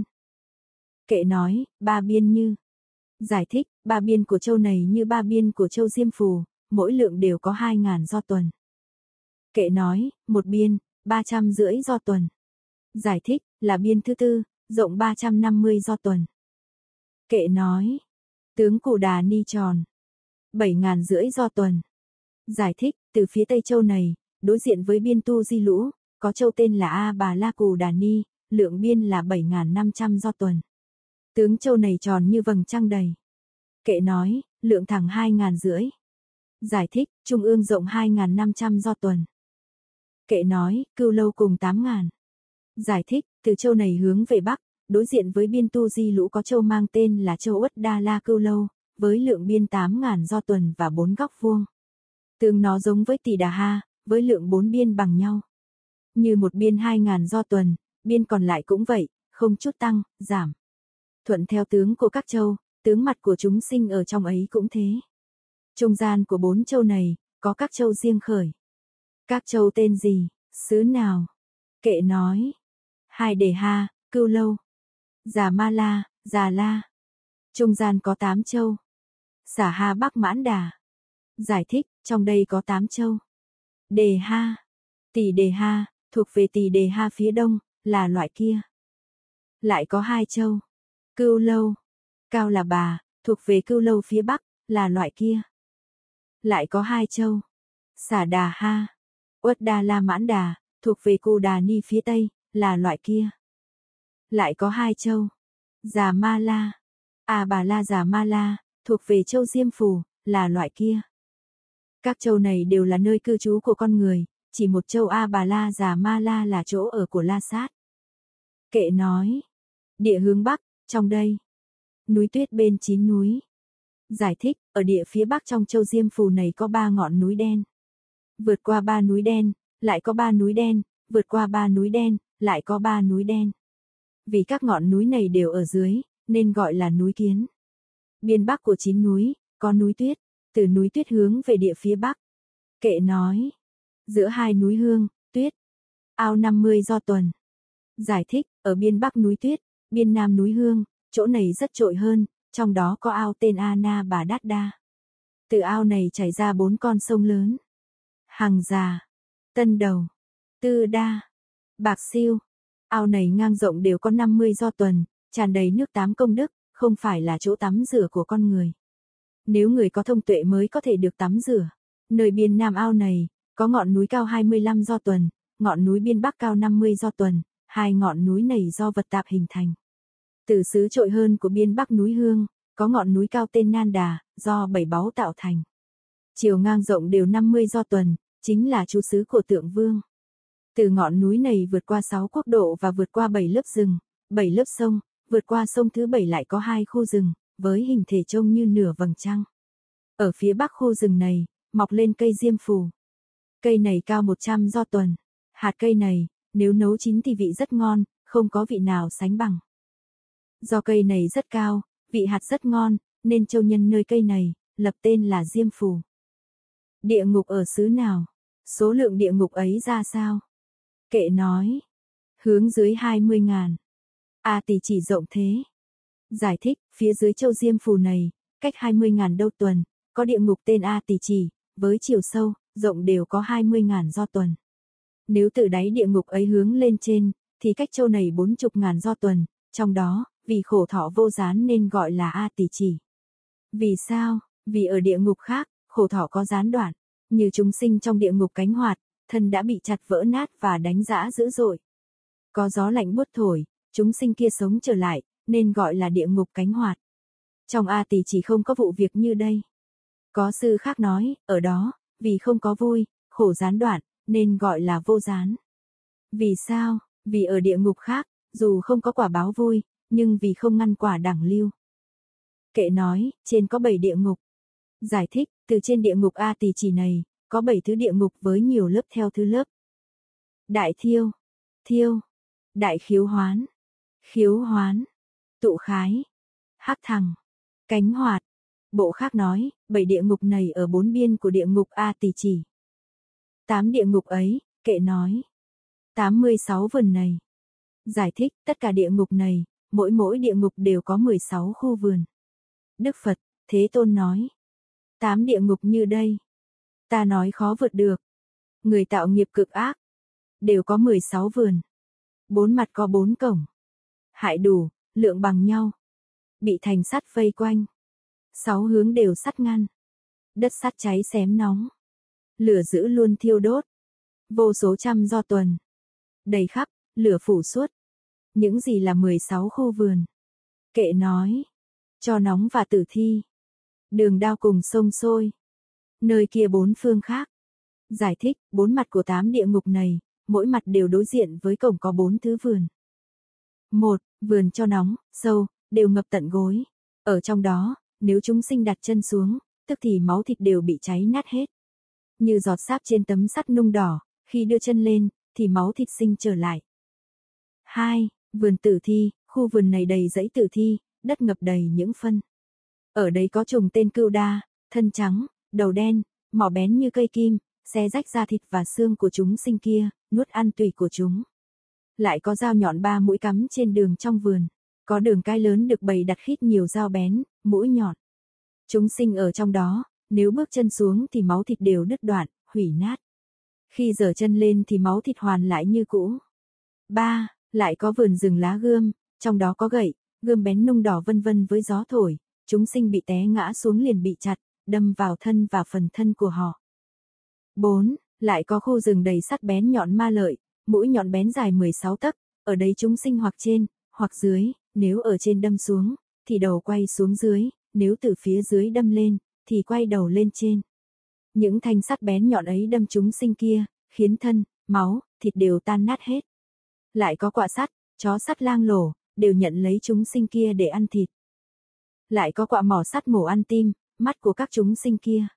Kệ nói, ba biên như. Giải thích, ba biên của châu này như ba biên của châu Diêm Phù, mỗi lượng đều có hai ngàn do tuần. Kệ nói, một biên, ba trăm rưỡi do tuần. Giải thích, là biên thứ tư, rộng ba trăm năm mươi do tuần. Kệ nói, tướng Cù Đà Ni tròn, bảy ngàn rưỡi do tuần. Giải thích, từ phía tây châu này, đối diện với biên tu di lũ, có châu tên là A Bà La Cù Đà Ni, lượng biên là bảy ngàn năm trăm do tuần. Tướng châu này tròn như vầng trăng đầy. Kệ nói, lượng thẳng hai ngàn rưỡi. Giải thích, trung ương rộng hai ngàn năm trăm do tuần. Kệ nói, Cưu Lâu cùng tám ngàn. Giải thích, từ châu này hướng về bắc, đối diện với biên tu di lũ có châu mang tên là châu Uất Đa La Cưu Lâu, với lượng biên tám ngàn do tuần và bốn góc vuông. Tướng nó giống với Tỳ Đà Ha, với lượng bốn biên bằng nhau. Như một biên hai ngàn do tuần, biên còn lại cũng vậy, không chút tăng, giảm. Thuận theo tướng của các châu, tướng mặt của chúng sinh ở trong ấy cũng thế. Trung gian của bốn châu này, có các châu riêng khởi. Các châu tên gì, xứ nào? Kệ nói. Hai Đề Ha, Cưu Lâu, Già Ma La, Già La. Trung gian có tám châu. Xả Ha Bắc Mãn Đà. Giải thích, trong đây có tám châu. Đề Ha, Tỳ Đề Ha, thuộc về Tỳ Đề Ha phía đông, là loại kia. Lại có hai châu. Cưu Lâu, Cao Là Bà, thuộc về Cưu Lâu phía bắc, là loại kia. Lại có hai châu. Xả Đà Ha, Uất Đa La Mãn Đà, thuộc về Cù Đà Ni phía tây, là loại kia. Lại có hai châu. Già Ma La, A Bà La Già Ma La, thuộc về châu Diêm Phù, là loại kia. Các châu này đều là nơi cư trú của con người, chỉ một châu A Bà La Già Ma La là chỗ ở của La Sát. Kệ nói, địa hướng bắc, trong đây, núi tuyết bên chín núi. Giải thích, ở địa phía bắc trong châu Diêm Phù này có ba ngọn núi đen. Vượt qua ba núi đen, lại có ba núi đen, vượt qua ba núi đen, lại có ba núi đen. Vì các ngọn núi này đều ở dưới, nên gọi là núi Kiến. Biên bắc của chín núi, có núi tuyết, từ núi tuyết hướng về địa phía bắc. Kệ nói, giữa hai núi Hương, Tuyết, ao năm mươi do tuần. Giải thích, ở biên bắc núi Tuyết, biên nam núi Hương, chỗ này rất trội hơn, trong đó có ao tên A Na Bà Đát Đa. Từ ao này chảy ra bốn con sông lớn. Hằng Già, Tân Đầu, Tư Đa, Bạc Siêu. Ao này ngang rộng đều có năm mươi do tuần, tràn đầy nước tám công đức, không phải là chỗ tắm rửa của con người. Nếu người có thông tuệ mới có thể được tắm rửa. Nơi biên nam ao này, có ngọn núi cao hai mươi lăm do tuần, ngọn núi biên bắc cao năm mươi do tuần, hai ngọn núi này do vật tạp hình thành. Từ xứ trội hơn của biên bắc núi Hương, có ngọn núi cao tên Nan Đà, do bảy báu tạo thành. Chiều ngang rộng đều năm mươi do tuần, chính là trú xứ của Tượng Vương. Từ ngọn núi này vượt qua sáu quốc độ và vượt qua bảy lớp rừng, bảy lớp sông, vượt qua sông thứ bảy lại có hai khu rừng, với hình thể trông như nửa vầng trăng. Ở phía bắc khu rừng này, mọc lên cây Diêm Phù. Cây này cao một trăm do tuần. Hạt cây này, nếu nấu chín thì vị rất ngon, không có vị nào sánh bằng. Do cây này rất cao, vị hạt rất ngon, nên châu nhân nơi cây này, lập tên là Diêm Phù. Địa ngục ở xứ nào? Số lượng địa ngục ấy ra sao? Kệ nói, hướng dưới hai mươi ngàn. A Tỳ chỉ rộng thế. Giải thích, phía dưới châu Diêm Phù này, cách hai mươi ngàn đâu tuần, có địa ngục tên A Tỳ Chỉ, với chiều sâu, rộng đều có hai mươi ngàn do tuần. Nếu từ đáy địa ngục ấy hướng lên trên, thì cách châu này bốn chục ngàn do tuần, trong đó, vì khổ thọ vô gián nên gọi là A Tỳ Chỉ. Vì sao? Vì ở địa ngục khác, khổ thọ có gián đoạn, như chúng sinh trong địa ngục cánh hoạt, thân đã bị chặt vỡ nát và đánh giã dữ dội. Có gió lạnh buốt thổi, chúng sinh kia sống trở lại, nên gọi là địa ngục cánh hoạt. Trong A Tỳ Chỉ không có vụ việc như đây. Có sư khác nói, ở đó, vì không có vui, khổ gián đoạn, nên gọi là vô gián. Vì sao? Vì ở địa ngục khác, dù không có quả báo vui, nhưng vì không ngăn quả đẳng lưu. Kệ nói, trên có bảy địa ngục. Giải thích, từ trên địa ngục A Tỳ Chỉ này, có bảy thứ địa ngục với nhiều lớp theo thứ lớp. Đại thiêu, thiêu, đại khiếu hoán, khiếu hoán, tụ khái, hắc thằng, cánh hoạt. Bộ khác nói, bảy địa ngục này ở bốn biên của địa ngục A Tỳ Chỉ. Tám địa ngục ấy, kệ nói. tám mươi sáu vườn này. Giải thích, tất cả địa ngục này, mỗi mỗi địa ngục đều có mười sáu khu vườn. Đức Phật, Thế Tôn nói. Tám địa ngục như đây. Ta nói khó vượt được. Người tạo nghiệp cực ác. Đều có mười sáu vườn. Bốn mặt có bốn cổng. Hại đủ, lượng bằng nhau. Bị thành sắt vây quanh. Sáu hướng đều sắt ngăn. Đất sắt cháy xém nóng. Lửa dữ luôn thiêu đốt. Vô số trăm do tuần. Đầy khắp, lửa phủ suốt. Những gì là mười sáu khu vườn. Kệ nói. Cho nóng và tử thi. Đường đao cùng sông sôi. Nơi kia bốn phương khác. Giải thích, bốn mặt của tám địa ngục này, mỗi mặt đều đối diện với cổng có bốn thứ vườn. Một, vườn cho nóng, sâu, đều ngập tận gối. Ở trong đó, nếu chúng sinh đặt chân xuống, tức thì máu thịt đều bị cháy nát hết. Như giọt sáp trên tấm sắt nung đỏ, khi đưa chân lên, thì máu thịt sinh trở lại. Hai, vườn tử thi, khu vườn này đầy dãy tử thi, đất ngập đầy những phân. Ở đây có trùng tên cưu đa, thân trắng, đầu đen, mỏ bén như cây kim, xé rách da thịt và xương của chúng sinh kia, nuốt ăn tủy của chúng. Lại có dao nhọn ba mũi cắm trên đường trong vườn, có đường cái lớn được bày đặt khít nhiều dao bén, mũi nhọn. Chúng sinh ở trong đó, nếu bước chân xuống thì máu thịt đều đứt đoạn, hủy nát. Khi giở chân lên thì máu thịt hoàn lại như cũ. Ba, lại có vườn rừng lá gươm, trong đó có gậy, gươm bén nung đỏ vân vân với gió thổi, chúng sinh bị té ngã xuống liền bị chặt, đâm vào thân và phần thân của họ. Bốn, lại có khu rừng đầy sắt bén nhọn ma lợi, mũi nhọn bén dài mười sáu tấc, ở đây chúng sinh hoặc trên, hoặc dưới, nếu ở trên đâm xuống, thì đầu quay xuống dưới, nếu từ phía dưới đâm lên, thì quay đầu lên trên. Những thanh sắt bén nhọn ấy đâm chúng sinh kia, khiến thân, máu, thịt đều tan nát hết. Lại có quạ sắt, chó sắt lang lổ, đều nhận lấy chúng sinh kia để ăn thịt. Lại có quạ mỏ sắt mổ ăn tim, mắt của các chúng sinh kia.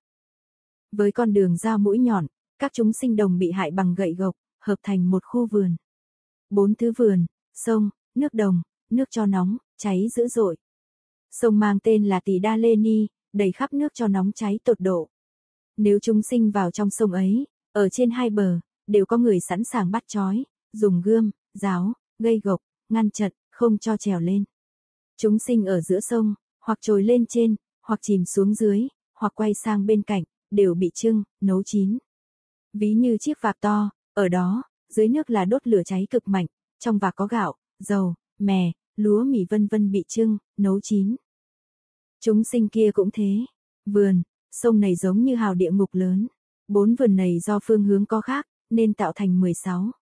Với con đường dao mũi nhọn, các chúng sinh đồng bị hại bằng gậy gộc, hợp thành một khu vườn. Bốn thứ vườn, sông, nước đồng, nước cho nóng, cháy dữ dội. Sông mang tên là Tỳ Đa Lê Ni, đầy khắp nước cho nóng cháy tột độ. Nếu chúng sinh vào trong sông ấy, ở trên hai bờ, đều có người sẵn sàng bắt trói, dùng gươm, giáo, gây gộc, ngăn chặn, không cho trèo lên. Chúng sinh ở giữa sông, hoặc trồi lên trên, hoặc chìm xuống dưới, hoặc quay sang bên cạnh, đều bị trưng, nấu chín. Ví như chiếc vạc to, ở đó, dưới nước là đốt lửa cháy cực mạnh, trong vạc có gạo, dầu, mè, lúa mì vân vân bị trưng, nấu chín. Chúng sinh kia cũng thế. Vườn, sông này giống như hào địa ngục lớn. Bốn vườn này do phương hướng có khác, nên tạo thành mười sáu.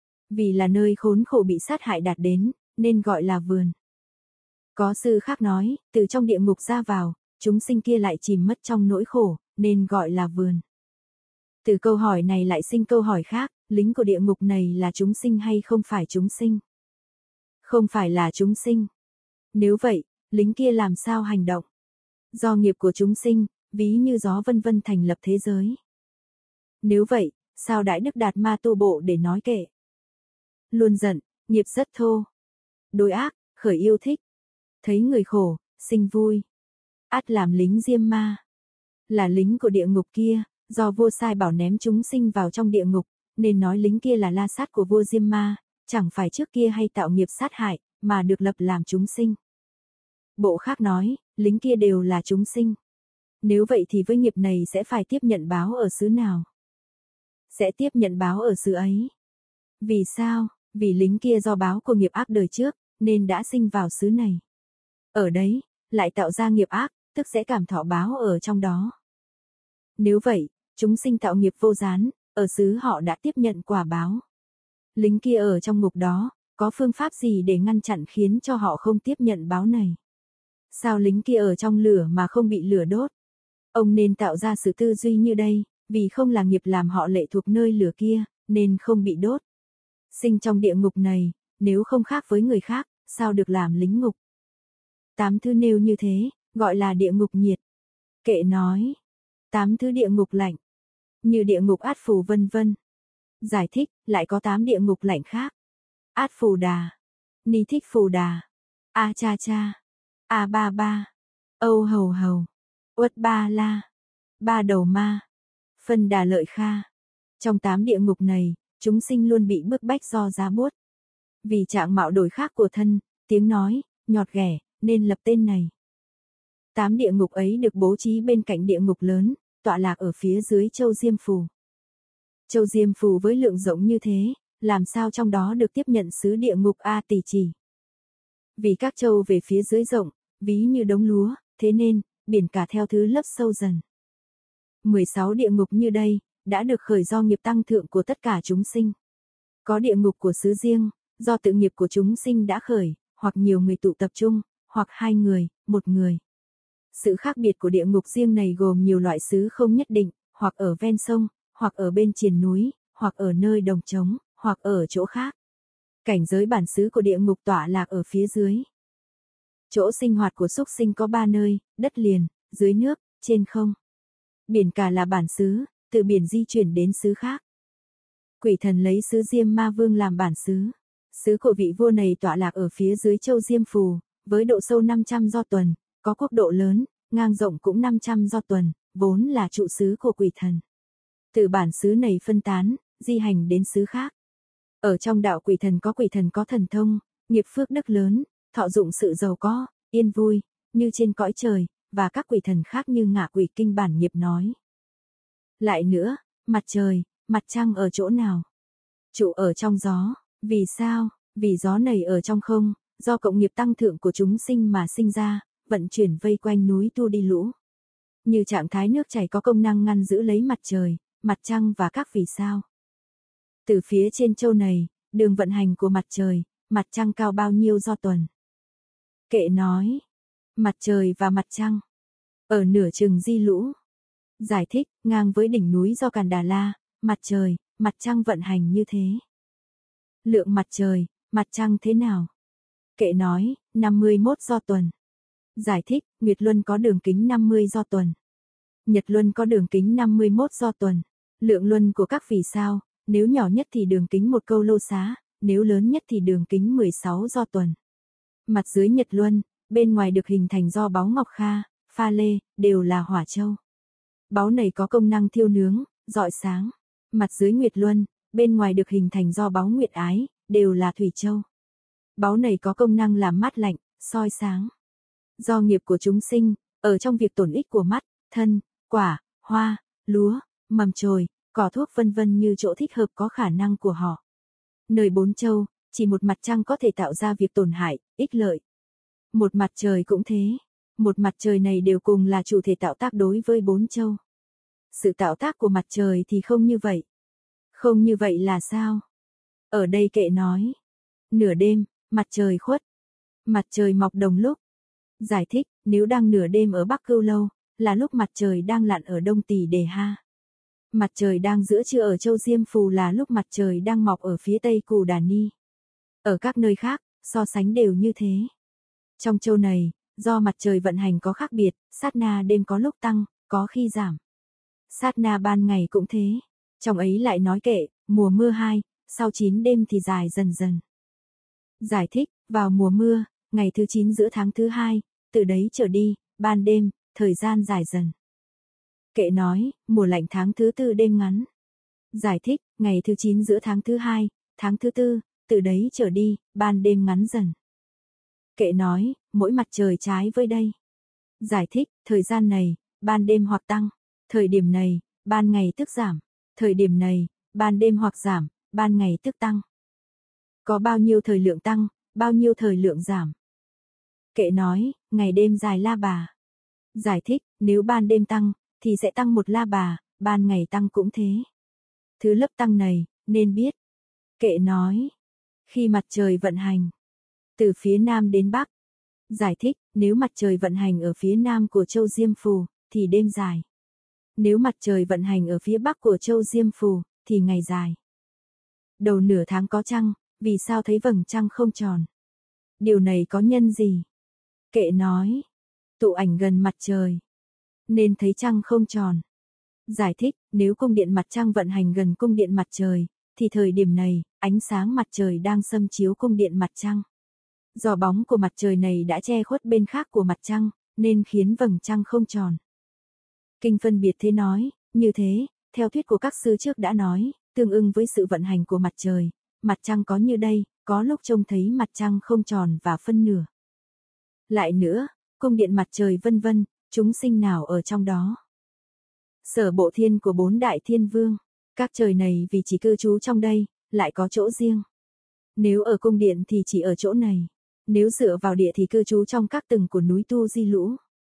Vì là nơi khốn khổ bị sát hại đạt đến, nên gọi là vườn. Có sư khác nói, từ trong địa ngục ra vào, chúng sinh kia lại chìm mất trong nỗi khổ, nên gọi là vườn. Từ câu hỏi này lại sinh câu hỏi khác, lính của địa ngục này là chúng sinh hay không phải chúng sinh? Không phải là chúng sinh. Nếu vậy, lính kia làm sao hành động? Do nghiệp của chúng sinh, ví như gió vân vân thành lập thế giới. Nếu vậy, sao Đại Đức Đạt Ma tu bộ để nói kệ? Luôn giận, nghiệp rất thô. Đối ác, khởi yêu thích. Thấy người khổ, sinh vui. Ắt làm lính Diêm Ma. Là lính của địa ngục kia, do vua sai bảo ném chúng sinh vào trong địa ngục, nên nói lính kia là la sát của vua Diêm Ma, chẳng phải trước kia hay tạo nghiệp sát hại, mà được lập làm chúng sinh. Bộ khác nói, lính kia đều là chúng sinh. Nếu vậy thì với nghiệp này sẽ phải tiếp nhận báo ở xứ nào? Sẽ tiếp nhận báo ở xứ ấy. Vì sao? Vì lính kia do báo của nghiệp ác đời trước, nên đã sinh vào xứ này. Ở đấy, lại tạo ra nghiệp ác, tức sẽ cảm thọ báo ở trong đó. Nếu vậy, chúng sinh tạo nghiệp vô gián, ở xứ họ đã tiếp nhận quả báo. Lính kia ở trong ngục đó, có phương pháp gì để ngăn chặn khiến cho họ không tiếp nhận báo này? Sao lính kia ở trong lửa mà không bị lửa đốt? Ông nên tạo ra sự tư duy như đây, vì không là nghiệp làm họ lệ thuộc nơi lửa kia, nên không bị đốt. Sinh trong địa ngục này, nếu không khác với người khác, sao được làm lính ngục? Tám thứ nêu như thế, gọi là địa ngục nhiệt. Kệ nói, tám thứ địa ngục lạnh, như địa ngục Át Phù vân vân. Giải thích, lại có tám địa ngục lạnh khác. Át Phù Đà, Ni Thích Phù Đà, A Cha Cha, A Ba Ba, Âu Hầu Hầu, Uất Ba La, Ba Đầu Ma, Phân Đà Lợi Kha. Trong tám địa ngục này, chúng sinh luôn bị bức bách do giá buốt. Vì trạng mạo đổi khác của thân, tiếng nói, nhọt ghẻ, nên lập tên này. Tám địa ngục ấy được bố trí bên cạnh địa ngục lớn, tọa lạc ở phía dưới châu Diêm Phù. Châu Diêm Phù với lượng rộng như thế, làm sao trong đó được tiếp nhận xứ địa ngục A Tỳ Chỉ? Vì các châu về phía dưới rộng, ví như đống lúa, thế nên, biển cả theo thứ lấp sâu dần. mười sáu địa ngục như đây, đã được khởi do nghiệp tăng thượng của tất cả chúng sinh. Có địa ngục của xứ riêng, do tự nghiệp của chúng sinh đã khởi, hoặc nhiều người tụ tập trung, hoặc hai người, một người. Sự khác biệt của địa ngục riêng này gồm nhiều loại xứ không nhất định, hoặc ở ven sông, hoặc ở bên triền núi, hoặc ở nơi đồng trống, hoặc ở chỗ khác. Cảnh giới bản xứ của địa ngục tọa lạc ở phía dưới. Chỗ sinh hoạt của súc sinh có ba nơi, đất liền, dưới nước, trên không. Biển cả là bản xứ, từ biển di chuyển đến xứ khác. Quỷ thần lấy xứ Diêm Ma Vương làm bản xứ. Xứ của vị vua này tọa lạc ở phía dưới châu Diêm Phù, với độ sâu năm trăm do tuần, có quốc độ lớn, ngang rộng cũng năm trăm do tuần, vốn là trụ xứ của quỷ thần. Từ bản xứ này phân tán, di hành đến xứ khác. Ở trong đạo quỷ thần có quỷ thần có thần thông, nghiệp phước đức lớn, thọ dụng sự giàu có, yên vui, như trên cõi trời, và các quỷ thần khác như Ngạ Quỷ Kinh bản nghiệp nói. Lại nữa, mặt trời, mặt trăng ở chỗ nào? Trụ ở trong gió. Vì sao? Vì gió này ở trong không, do cộng nghiệp tăng thượng của chúng sinh mà sinh ra, vận chuyển vây quanh núi Tu Đi Lũ. Như trạng thái nước chảy có công năng ngăn giữ lấy mặt trời, mặt trăng và các vì sao. Từ phía trên châu này, đường vận hành của mặt trời, mặt trăng cao bao nhiêu do tuần? Kệ nói, mặt trời và mặt trăng, ở nửa chừng Di Lũ. Giải thích, ngang với đỉnh núi do Càn Đà La, mặt trời, mặt trăng vận hành như thế. Lượng mặt trời, mặt trăng thế nào? Kệ nói, năm mươi mốt do tuần. Giải thích, Nguyệt Luân có đường kính năm mươi do tuần. Nhật Luân có đường kính năm mươi mốt do tuần. Lượng luân của các vì sao, nếu nhỏ nhất thì đường kính một câu lô xá, nếu lớn nhất thì đường kính mười sáu do tuần. Mặt dưới Nhật Luân, bên ngoài được hình thành do báu ngọc kha, pha lê, đều là hỏa châu. Báu này có công năng thiêu nướng, rọi sáng. Mặt dưới Nguyệt Luân, bên ngoài được hình thành do báu nguyệt ái, đều là thủy châu. Báu này có công năng làm mát lạnh, soi sáng. Do nghiệp của chúng sinh, ở trong việc tổn ích của mắt, thân, quả, hoa, lúa, mầm chồi, cỏ thuốc vân vân như chỗ thích hợp có khả năng của họ. Nơi bốn châu, chỉ một mặt trăng có thể tạo ra việc tổn hại, ích lợi. Một mặt trời cũng thế. Một mặt trời này đều cùng là chủ thể tạo tác đối với bốn châu. Sự tạo tác của mặt trời thì không như vậy. Không như vậy là sao? Ở đây kệ nói. Nửa đêm, mặt trời khuất. Mặt trời mọc đồng lúc. Giải thích, nếu đang nửa đêm ở Bắc Cưu Lâu, là lúc mặt trời đang lặn ở Đông Tỳ Đề Ha. Mặt trời đang giữa trưa ở châu Diêm Phù là lúc mặt trời đang mọc ở phía tây Cù Đà Ni. Ở các nơi khác, so sánh đều như thế. Trong châu này, do mặt trời vận hành có khác biệt, sát na đêm có lúc tăng, có khi giảm. Sát na ban ngày cũng thế. Trong ấy lại nói kệ, mùa mưa hai, sau chín đêm thì dài dần dần. Giải thích, vào mùa mưa, ngày thứ chín giữa tháng thứ hai, từ đấy trở đi, ban đêm, thời gian dài dần. Kệ nói, mùa lạnh tháng thứ tư đêm ngắn. Giải thích, ngày thứ chín giữa tháng thứ hai, tháng thứ tư, từ đấy trở đi, ban đêm ngắn dần. Kệ nói, mỗi mặt trời trái với đây. Giải thích, thời gian này, ban đêm hoặc tăng. Thời điểm này, ban ngày tức giảm. Thời điểm này, ban đêm hoặc giảm, ban ngày tức tăng. Có bao nhiêu thời lượng tăng, bao nhiêu thời lượng giảm. Kệ nói, ngày đêm dài la bà. Giải thích, nếu ban đêm tăng, thì sẽ tăng một la bà, ban ngày tăng cũng thế. Thứ lớp tăng này, nên biết. Kệ nói, khi mặt trời vận hành, từ phía nam đến bắc. Giải thích, nếu mặt trời vận hành ở phía nam của châu Diêm Phù, thì đêm dài. Nếu mặt trời vận hành ở phía bắc của châu Diêm Phù, thì ngày dài. Đầu nửa tháng có trăng, vì sao thấy vầng trăng không tròn? Điều này có nhân gì? Kệ nói, tụ ảnh gần mặt trời, nên thấy trăng không tròn. Giải thích, nếu cung điện mặt trăng vận hành gần cung điện mặt trời, thì thời điểm này, ánh sáng mặt trời đang xâm chiếu cung điện mặt trăng. Do bóng của mặt trời này đã che khuất bên khác của mặt trăng, nên khiến vầng trăng không tròn. Kinh phân biệt thế nói, như thế, theo thuyết của các sư trước đã nói, tương ưng với sự vận hành của mặt trời, mặt trăng có như đây, có lúc trông thấy mặt trăng không tròn và phân nửa. Lại nữa, cung điện mặt trời vân vân, chúng sinh nào ở trong đó? Sở bộ thiên của bốn đại thiên vương, các trời này vì chỉ cư trú trong đây, lại có chỗ riêng. Nếu ở cung điện thì chỉ ở chỗ này, nếu dựa vào địa thì cư trú trong các tầng của núi Tu Di Lũ.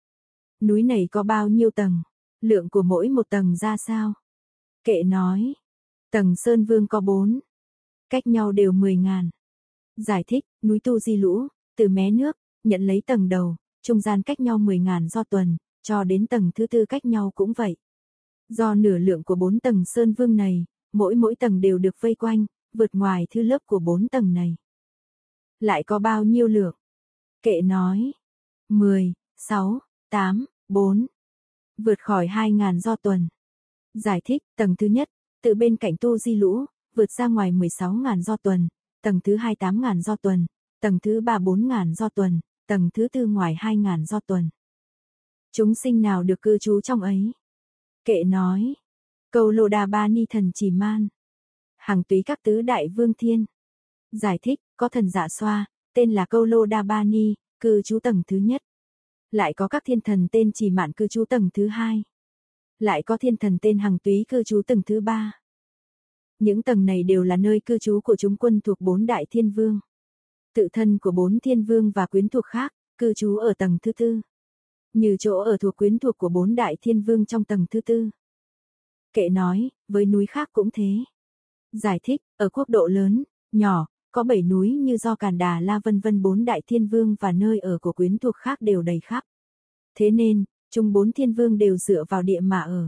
Núi này có bao nhiêu tầng? Lượng của mỗi một tầng ra sao? Kệ nói, tầng Sơn Vương có bốn, cách nhau đều mười ngàn. Giải thích, núi Tu Di Lũ, từ mé nước, nhận lấy tầng đầu, trung gian cách nhau mười ngàn do tuần, cho đến tầng thứ tư cách nhau cũng vậy. Do nửa lượng của bốn tầng Sơn Vương này, mỗi mỗi tầng đều được vây quanh, vượt ngoài thứ lớp của bốn tầng này. Lại có bao nhiêu lượng? Kệ nói, mười, sáu, tám, bốn. Vượt khỏi hai ngàn do tuần. Giải thích, tầng thứ nhất, từ bên cạnh Tu Di Lũ, vượt ra ngoài mười sáu ngàn do tuần, tầng thứ hai tám ngàn do tuần, tầng thứ ba bốn ngàn do tuần, tầng thứ tư ngoài hai ngàn do tuần. Chúng sinh nào được cư trú trong ấy? Kệ nói, Câu Lô Đa Ba Ni thần Chỉ Man, Hằng Túy các tứ đại vương thiên. Giải thích, có thần Dạ Xoa, tên là Câu Lô Đa Ba Ni, cư trú tầng thứ nhất. Lại có các thiên thần tên Chỉ Mạn cư trú tầng thứ hai. Lại có thiên thần tên Hằng Túy cư trú tầng thứ ba. Những tầng này đều là nơi cư trú của chúng quân thuộc bốn đại thiên vương. Tự thân của bốn thiên vương và quyến thuộc khác, cư trú ở tầng thứ tư. Như chỗ ở thuộc quyến thuộc của bốn đại thiên vương trong tầng thứ tư. Kệ nói, với núi khác cũng thế. Giải thích, ở quốc độ lớn, nhỏ, có bảy núi như Do Càn Đà La vân vân bốn đại thiên vương và nơi ở của quyến thuộc khác đều đầy khắp. Thế nên, chúng bốn thiên vương đều dựa vào địa mà ở.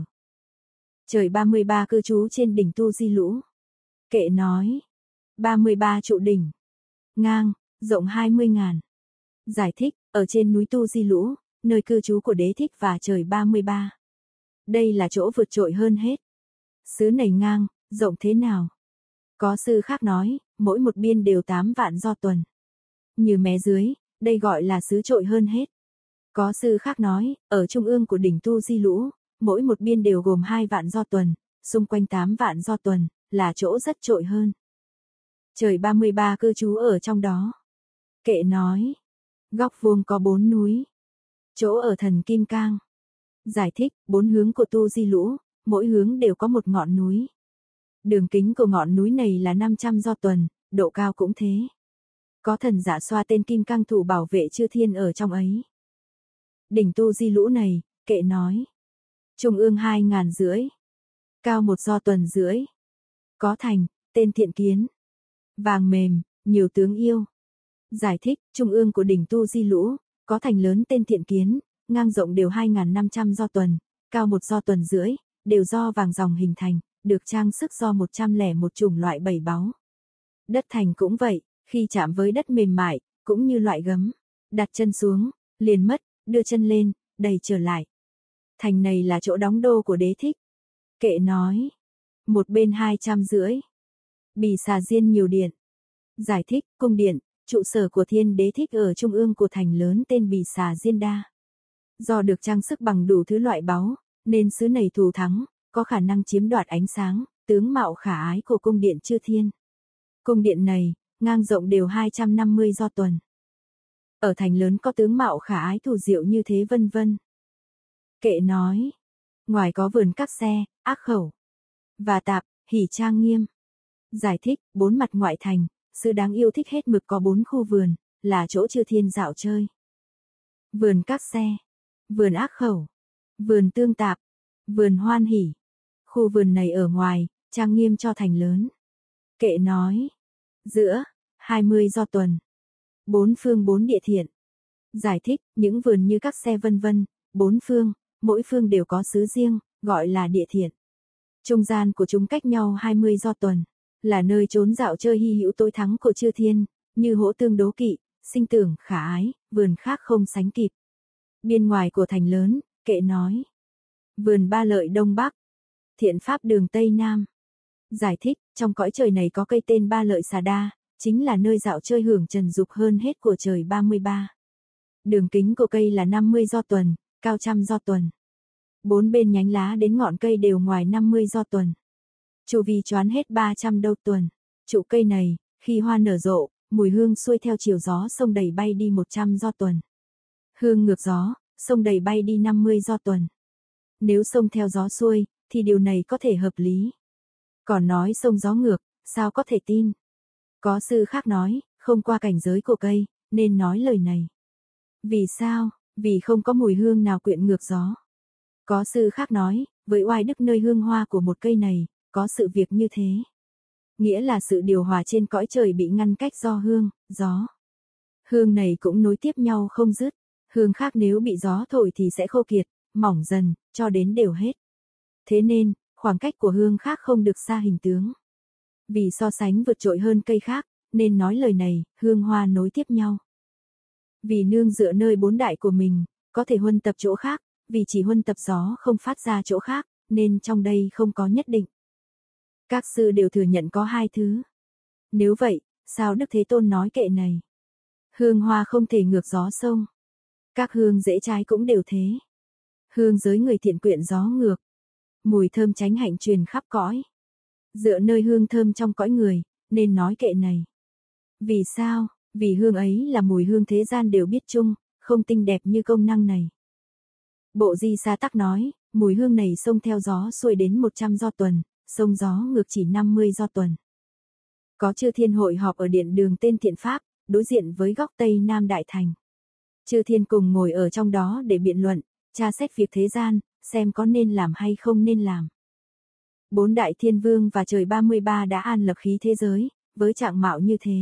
Trời ba mươi ba cư trú trên đỉnh Tu Di Lũ. Kệ nói, ba mươi ba trụ đỉnh, ngang, rộng hai mươi ngàn. Giải thích, ở trên núi Tu Di Lũ, nơi cư trú của Đế Thích và trời ba mươi ba. Đây là chỗ vượt trội hơn hết. Xứ này ngang, rộng thế nào? Có sư khác nói, mỗi một biên đều tám vạn do tuần. Như mé dưới, đây gọi là xứ trội hơn hết. Có sư khác nói, ở trung ương của đỉnh Tu Di Lũ, mỗi một biên đều gồm hai vạn do tuần, xung quanh tám vạn do tuần, là chỗ rất trội hơn. Trời ba mươi ba cư trú ở trong đó. Kệ nói, góc vuông có bốn núi. Chỗ ở thần Kim Cang. Giải thích, bốn hướng của Tu Di Lũ, mỗi hướng đều có một ngọn núi. Đường kính của ngọn núi này là năm trăm do tuần, độ cao cũng thế. Có thần Dạ Xoa tên Kim Cang thủ bảo vệ chư thiên ở trong ấy. Đỉnh Tu Di Lũ này, kệ nói, trung ương hai ngàn rưỡi, cao một do tuần rưỡi. Có thành, tên Thiện Kiến, vàng mềm, nhiều tướng yêu. Giải thích, trung ương của đỉnh Tu Di Lũ, có thành lớn tên Thiện Kiến, ngang rộng đều hai ngàn năm trăm do tuần, cao một do tuần rưỡi, đều do vàng ròng hình thành, được trang sức do một trăm lẻ một chủng loại bảy báu. Đất thành cũng vậy, khi chạm với đất mềm mại, cũng như loại gấm, đặt chân xuống, liền mất, đưa chân lên, đầy trở lại. Thành này là chỗ đóng đô của Đế Thích. Kệ nói, một bên hai trăm rưỡi, Bì Xà Diên nhiều điện. Giải thích, cung điện, trụ sở của Thiên Đế Thích ở trung ương của thành lớn tên Bì Xà Diên Đa. Do được trang sức bằng đủ thứ loại báu, nên xứ này thù thắng, có khả năng chiếm đoạt ánh sáng, tướng mạo khả ái của cung điện chư thiên. Cung điện này, ngang rộng đều hai trăm năm mươi do tuần. Ở thành lớn có tướng mạo khả ái thù diệu như thế vân vân. Kệ nói. Ngoài có vườn các xe, ác khẩu. Và tạp, hỉ trang nghiêm. Giải thích, bốn mặt ngoại thành, sự đáng yêu thích hết mực có bốn khu vườn, là chỗ chư thiên dạo chơi. Vườn các xe, vườn ác khẩu, vườn tương tạp, vườn hoan hỉ. Khu vườn này ở ngoài, trang nghiêm cho thành lớn. Kệ nói. Giữa, hai mươi do tuần. Bốn phương bốn địa thiện. Giải thích, những vườn như các xe vân vân, bốn phương, mỗi phương đều có xứ riêng, gọi là địa thiện. Trung gian của chúng cách nhau hai mươi do tuần, là nơi trốn dạo chơi hy hữu tối thắng của chư thiên, như hỗ tương đố kỵ, sinh tưởng khả ái, vườn khác không sánh kịp. Biên ngoài của thành lớn, kệ nói. Vườn ba lợi đông bắc, thiện pháp đường tây nam. Giải thích, trong cõi trời này có cây tên ba lợi xà đa, chính là nơi dạo chơi hưởng trần dục hơn hết của trời ba mươi ba. Đường kính của cây là năm mươi do tuần, cao trăm do tuần. Bốn bên nhánh lá đến ngọn cây đều ngoài năm mươi do tuần. Chu vi choán hết ba trăm đâu tuần. Trụ cây này, khi hoa nở rộ, mùi hương xuôi theo chiều gió sông đầy bay đi một trăm do tuần. Hương ngược gió, sông đầy bay đi năm mươi do tuần. Nếu sông theo gió xuôi, thì điều này có thể hợp lý. Còn nói sông gió ngược, sao có thể tin? Có sư khác nói, không qua cảnh giới của cây, nên nói lời này. Vì sao? Vì không có mùi hương nào quyện ngược gió. Có sư khác nói, với oai đức nơi hương hoa của một cây này, có sự việc như thế. Nghĩa là sự điều hòa trên cõi trời bị ngăn cách do hương, gió. Hương này cũng nối tiếp nhau không dứt. Hương khác nếu bị gió thổi thì sẽ khô kiệt, mỏng dần, cho đến đều hết. Thế nên, khoảng cách của hương khác không được xa hình tướng. Vì so sánh vượt trội hơn cây khác, nên nói lời này, hương hoa nối tiếp nhau. Vì nương dựa nơi bốn đại của mình, có thể huân tập chỗ khác, vì chỉ huân tập gió không phát ra chỗ khác, nên trong đây không có nhất định. Các sư đều thừa nhận có hai thứ. Nếu vậy, sao Đức Thế Tôn nói kệ này? Hương hoa không thể ngược gió sông. Các hương dễ trái cũng đều thế. Hương giới người thiện quyện gió ngược. Mùi thơm chánh hạnh truyền khắp cõi. Dựa nơi hương thơm trong cõi người, nên nói kệ này. Vì sao? Vì hương ấy là mùi hương thế gian đều biết chung, không tinh đẹp như công năng này. Bộ Di Sa Tắc nói, mùi hương này xông theo gió xuôi đến một trăm do tuần, xông gió ngược chỉ năm mươi do tuần. Có chư thiên hội họp ở điện đường tên Thiện Pháp, đối diện với góc Tây Nam Đại Thành. Chư thiên cùng ngồi ở trong đó để biện luận, tra xét việc thế gian, xem có nên làm hay không nên làm. Bốn đại thiên vương và trời ba mươi ba đã an lập khí thế giới, với trạng mạo như thế.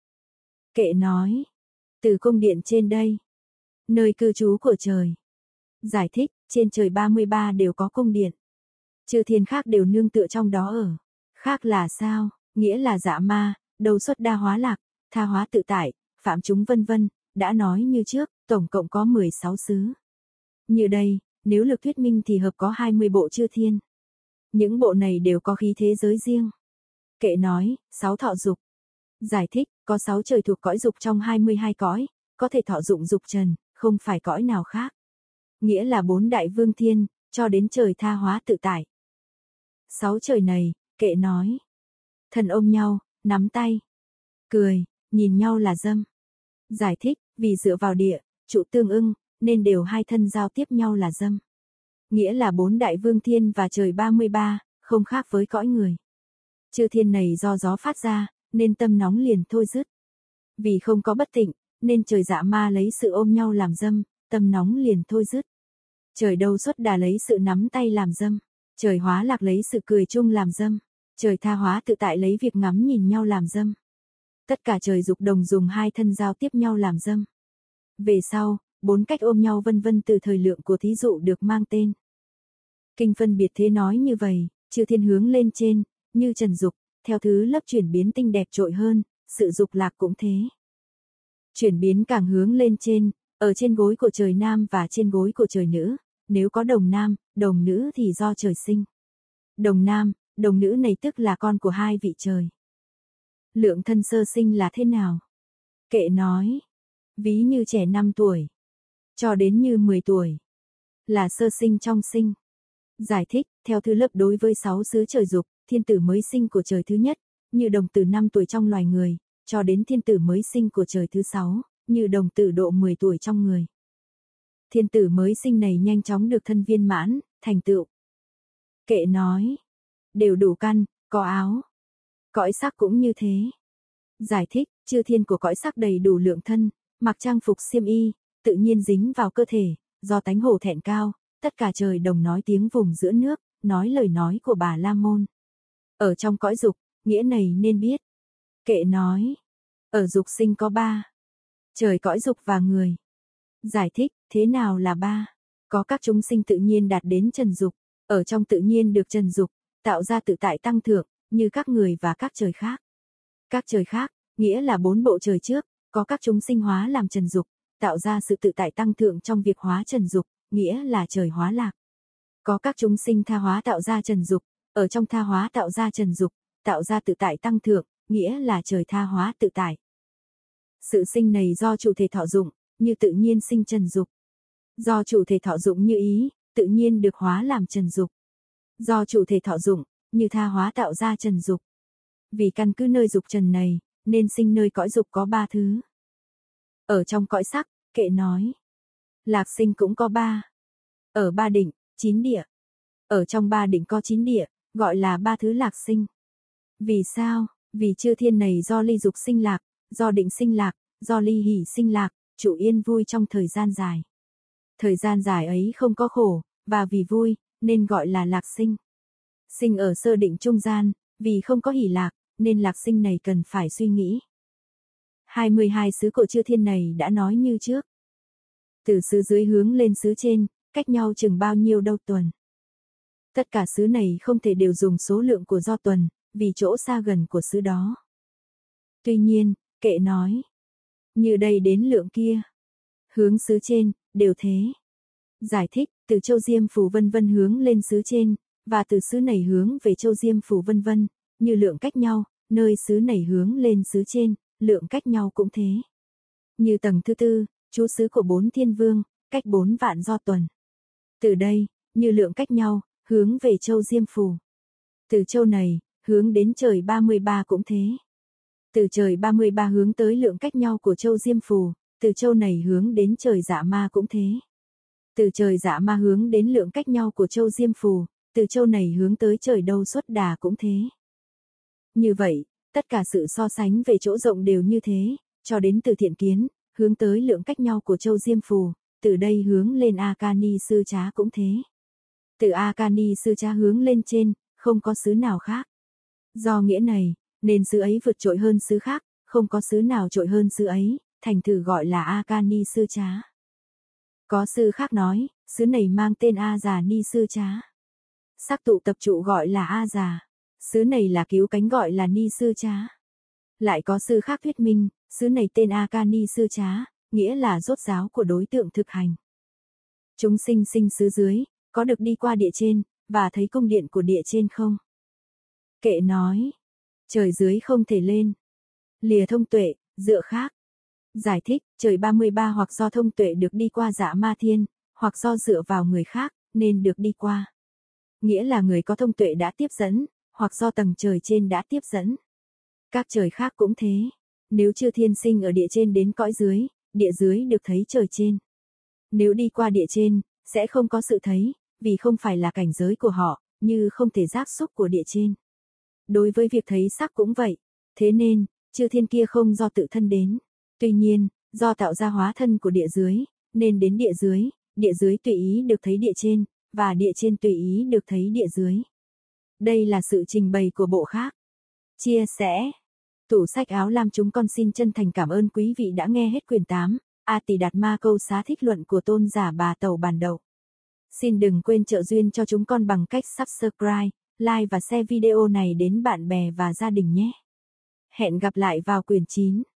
Kệ nói, từ cung điện trên đây, nơi cư trú của trời. Giải thích, trên trời ba mươi ba đều có cung điện. Chư thiên khác đều nương tựa trong đó ở. Khác là sao? Nghĩa là dạ ma, đầu xuất đa hóa lạc, tha hóa tự tại, phạm chúng vân vân, đã nói như trước, tổng cộng có mười sáu xứ. Như đây, nếu lực thuyết minh thì hợp có hai mươi bộ chư thiên. Những bộ này đều có khí thế giới riêng. Kệ nói, sáu thọ dục. Giải thích, có sáu trời thuộc cõi dục trong hai mươi hai cõi, có thể thọ dụng dục trần, không phải cõi nào khác. Nghĩa là bốn đại vương thiên, cho đến trời tha hóa tự tại. Sáu trời này, kệ nói. Thân ôm nhau, nắm tay, cười, nhìn nhau là dâm. Giải thích, vì dựa vào địa, trụ tương ưng, nên đều hai thân giao tiếp nhau là dâm. Nghĩa là bốn đại vương thiên và trời ba mươi ba, không khác với cõi người. Chư thiên này do gió phát ra, nên tâm nóng liền thôi dứt. Vì không có bất tịnh, nên trời dạ ma lấy sự ôm nhau làm dâm, tâm nóng liền thôi dứt. Trời đâu xuất đà lấy sự nắm tay làm dâm. Trời hóa lạc lấy sự cười chung làm dâm. Trời tha hóa tự tại lấy việc ngắm nhìn nhau làm dâm. Tất cả trời dục đồng dùng hai thân giao tiếp nhau làm dâm. Về sau, bốn cách ôm nhau vân vân từ thời lượng của thí dụ được mang tên. Kinh phân biệt thế nói như vậy, chư thiên hướng lên trên, như trần dục, theo thứ lớp chuyển biến tinh đẹp trội hơn, sự dục lạc cũng thế. Chuyển biến càng hướng lên trên, ở trên gối của trời nam và trên gối của trời nữ, nếu có đồng nam, đồng nữ thì do trời sinh. Đồng nam, đồng nữ này tức là con của hai vị trời. Lượng thân sơ sinh là thế nào? Kệ nói, ví như trẻ năm tuổi, cho đến như mười tuổi, là sơ sinh trong sinh. Giải thích, theo thứ lớp đối với sáu xứ trời dục, thiên tử mới sinh của trời thứ nhất, như đồng tử năm tuổi trong loài người, cho đến thiên tử mới sinh của trời thứ sáu, như đồng tử độ mười tuổi trong người. thiên tử mới sinh này nhanh chóng được thân viên mãn, thành tựu. Kệ nói, đều đủ căn, có áo. Cõi sắc cũng như thế. Giải thích, chư thiên của cõi sắc đầy đủ lượng thân, mặc trang phục xiêm y, tự nhiên dính vào cơ thể, do tánh hổ thẹn cao, tất cả trời đồng nói tiếng vùng giữa nước, nói lời nói của Bà La Môn. Ở trong cõi dục, nghĩa này nên biết. Kệ nói, ở dục sinh có ba. Trời cõi dục và người. Giải thích, thế nào là ba? Có các chúng sinh tự nhiên đạt đến trần dục, ở trong tự nhiên được trần dục, tạo ra tự tại tăng thượng, như các người và các trời khác. Các trời khác, nghĩa là bốn bộ trời trước, có các chúng sinh hóa làm trần dục, tạo ra sự tự tại tăng thượng trong việc hóa trần dục, nghĩa là trời hóa lạc. Có các chúng sinh tha hóa tạo ra trần dục, ở trong tha hóa tạo ra trần dục, tạo ra tự tại tăng thượng, nghĩa là trời tha hóa tự tại. Sự sinh này do chủ thể thọ dụng, như tự nhiên sinh trần dục. Do chủ thể thọ dụng như ý, tự nhiên được hóa làm trần dục. Do chủ thể thọ dụng, như tha hóa tạo ra trần dục. Vì căn cứ nơi dục trần này, nên sinh nơi cõi dục có ba thứ. Ở trong cõi sắc, kệ nói, lạc sinh cũng có ba. Ở ba đỉnh, chín địa. Ở trong ba đỉnh có chín địa, gọi là ba thứ lạc sinh. Vì sao? Vì chư thiên này do ly dục sinh lạc, do định sinh lạc, do ly hỷ sinh lạc, chủ yên vui trong thời gian dài. Thời gian dài ấy không có khổ, và vì vui, nên gọi là lạc sinh. Sinh ở sơ định trung gian, vì không có hỷ lạc, nên lạc sinh này cần phải suy nghĩ. hai mươi hai xứ của chư thiên này đã nói như trước. Từ xứ dưới hướng lên xứ trên, cách nhau chừng bao nhiêu đâu tuần. Tất cả xứ này không thể đều dùng số lượng của do tuần, vì chỗ xa gần của xứ đó. Tuy nhiên, kệ nói, như đây đến lượng kia, hướng xứ trên, đều thế. Giải thích, từ châu Diêm Phù vân vân hướng lên xứ trên, và từ xứ này hướng về châu Diêm Phù vân vân, như lượng cách nhau, nơi xứ này hướng lên xứ trên, lượng cách nhau cũng thế. Như tầng thứ tư, trú xứ của bốn thiên vương, cách bốn vạn do tuần. Từ đây, như lượng cách nhau, hướng về châu Diêm Phù. Từ châu này, hướng đến trời ba mươi ba cũng thế. Từ trời ba mươi ba hướng tới lượng cách nhau của châu Diêm Phù, từ châu này hướng đến trời Dạ Ma cũng thế. Từ trời Dạ Ma hướng đến lượng cách nhau của châu Diêm Phù, từ châu này hướng tới trời Đâu Xuất Đà cũng thế. Như vậy, tất cả sự so sánh về chỗ rộng đều như thế, cho đến từ Thiện Kiến, hướng tới lượng cách nhau của châu Diêm Phù, từ đây hướng lên A Ca Ni Sư Trá cũng thế. Từ A Ca Ni Sư Trá hướng lên trên, không có xứ nào khác. Do nghĩa này, nên xứ ấy vượt trội hơn xứ khác, không có xứ nào trội hơn xứ ấy, thành thử gọi là A Ca Ni Sư Trá. Có sư khác nói, xứ này mang tên A Già Ni Sư Trá. Sắc tụ tập trụ gọi là A Già, xứ này là cứu cánh gọi là Ni Sư Trá. Lại có sư khác thuyết minh, xứ này tên A Ca Ni Sư Trá, nghĩa là rốt ráo của đối tượng thực hành. Chúng sinh sinh xứ dưới, có được đi qua địa trên, và thấy cung điện của địa trên không? Kệ nói, trời dưới không thể lên. Lìa thông tuệ, dựa khác. Giải thích, trời ba mươi ba hoặc do thông tuệ được đi qua Dạ Ma Thiên, hoặc do dựa vào người khác, nên được đi qua. Nghĩa là người có thông tuệ đã tiếp dẫn, hoặc do tầng trời trên đã tiếp dẫn. Các trời khác cũng thế. Nếu chư thiên sinh ở địa trên đến cõi dưới, địa dưới được thấy trời trên. Nếu đi qua địa trên, sẽ không có sự thấy, vì không phải là cảnh giới của họ, như không thể giác xúc của địa trên. Đối với việc thấy sắc cũng vậy. Thế nên, chư thiên kia không do tự thân đến. Tuy nhiên, do tạo ra hóa thân của địa dưới, nên đến địa dưới, địa dưới tùy ý được thấy địa trên, và địa trên tùy ý được thấy địa dưới. Đây là sự trình bày của bộ khác. Chia sẻ. Tủ sách áo lam chúng con xin chân thành cảm ơn quý vị đã nghe hết quyển tám, A Tỳ Đạt Ma Câu Xá Thích Luận của Tôn giả Bà Tẩu Bản Đậu. Xin đừng quên trợ duyên cho chúng con bằng cách subscribe, like và share video này đến bạn bè và gia đình nhé. Hẹn gặp lại vào quyển chín.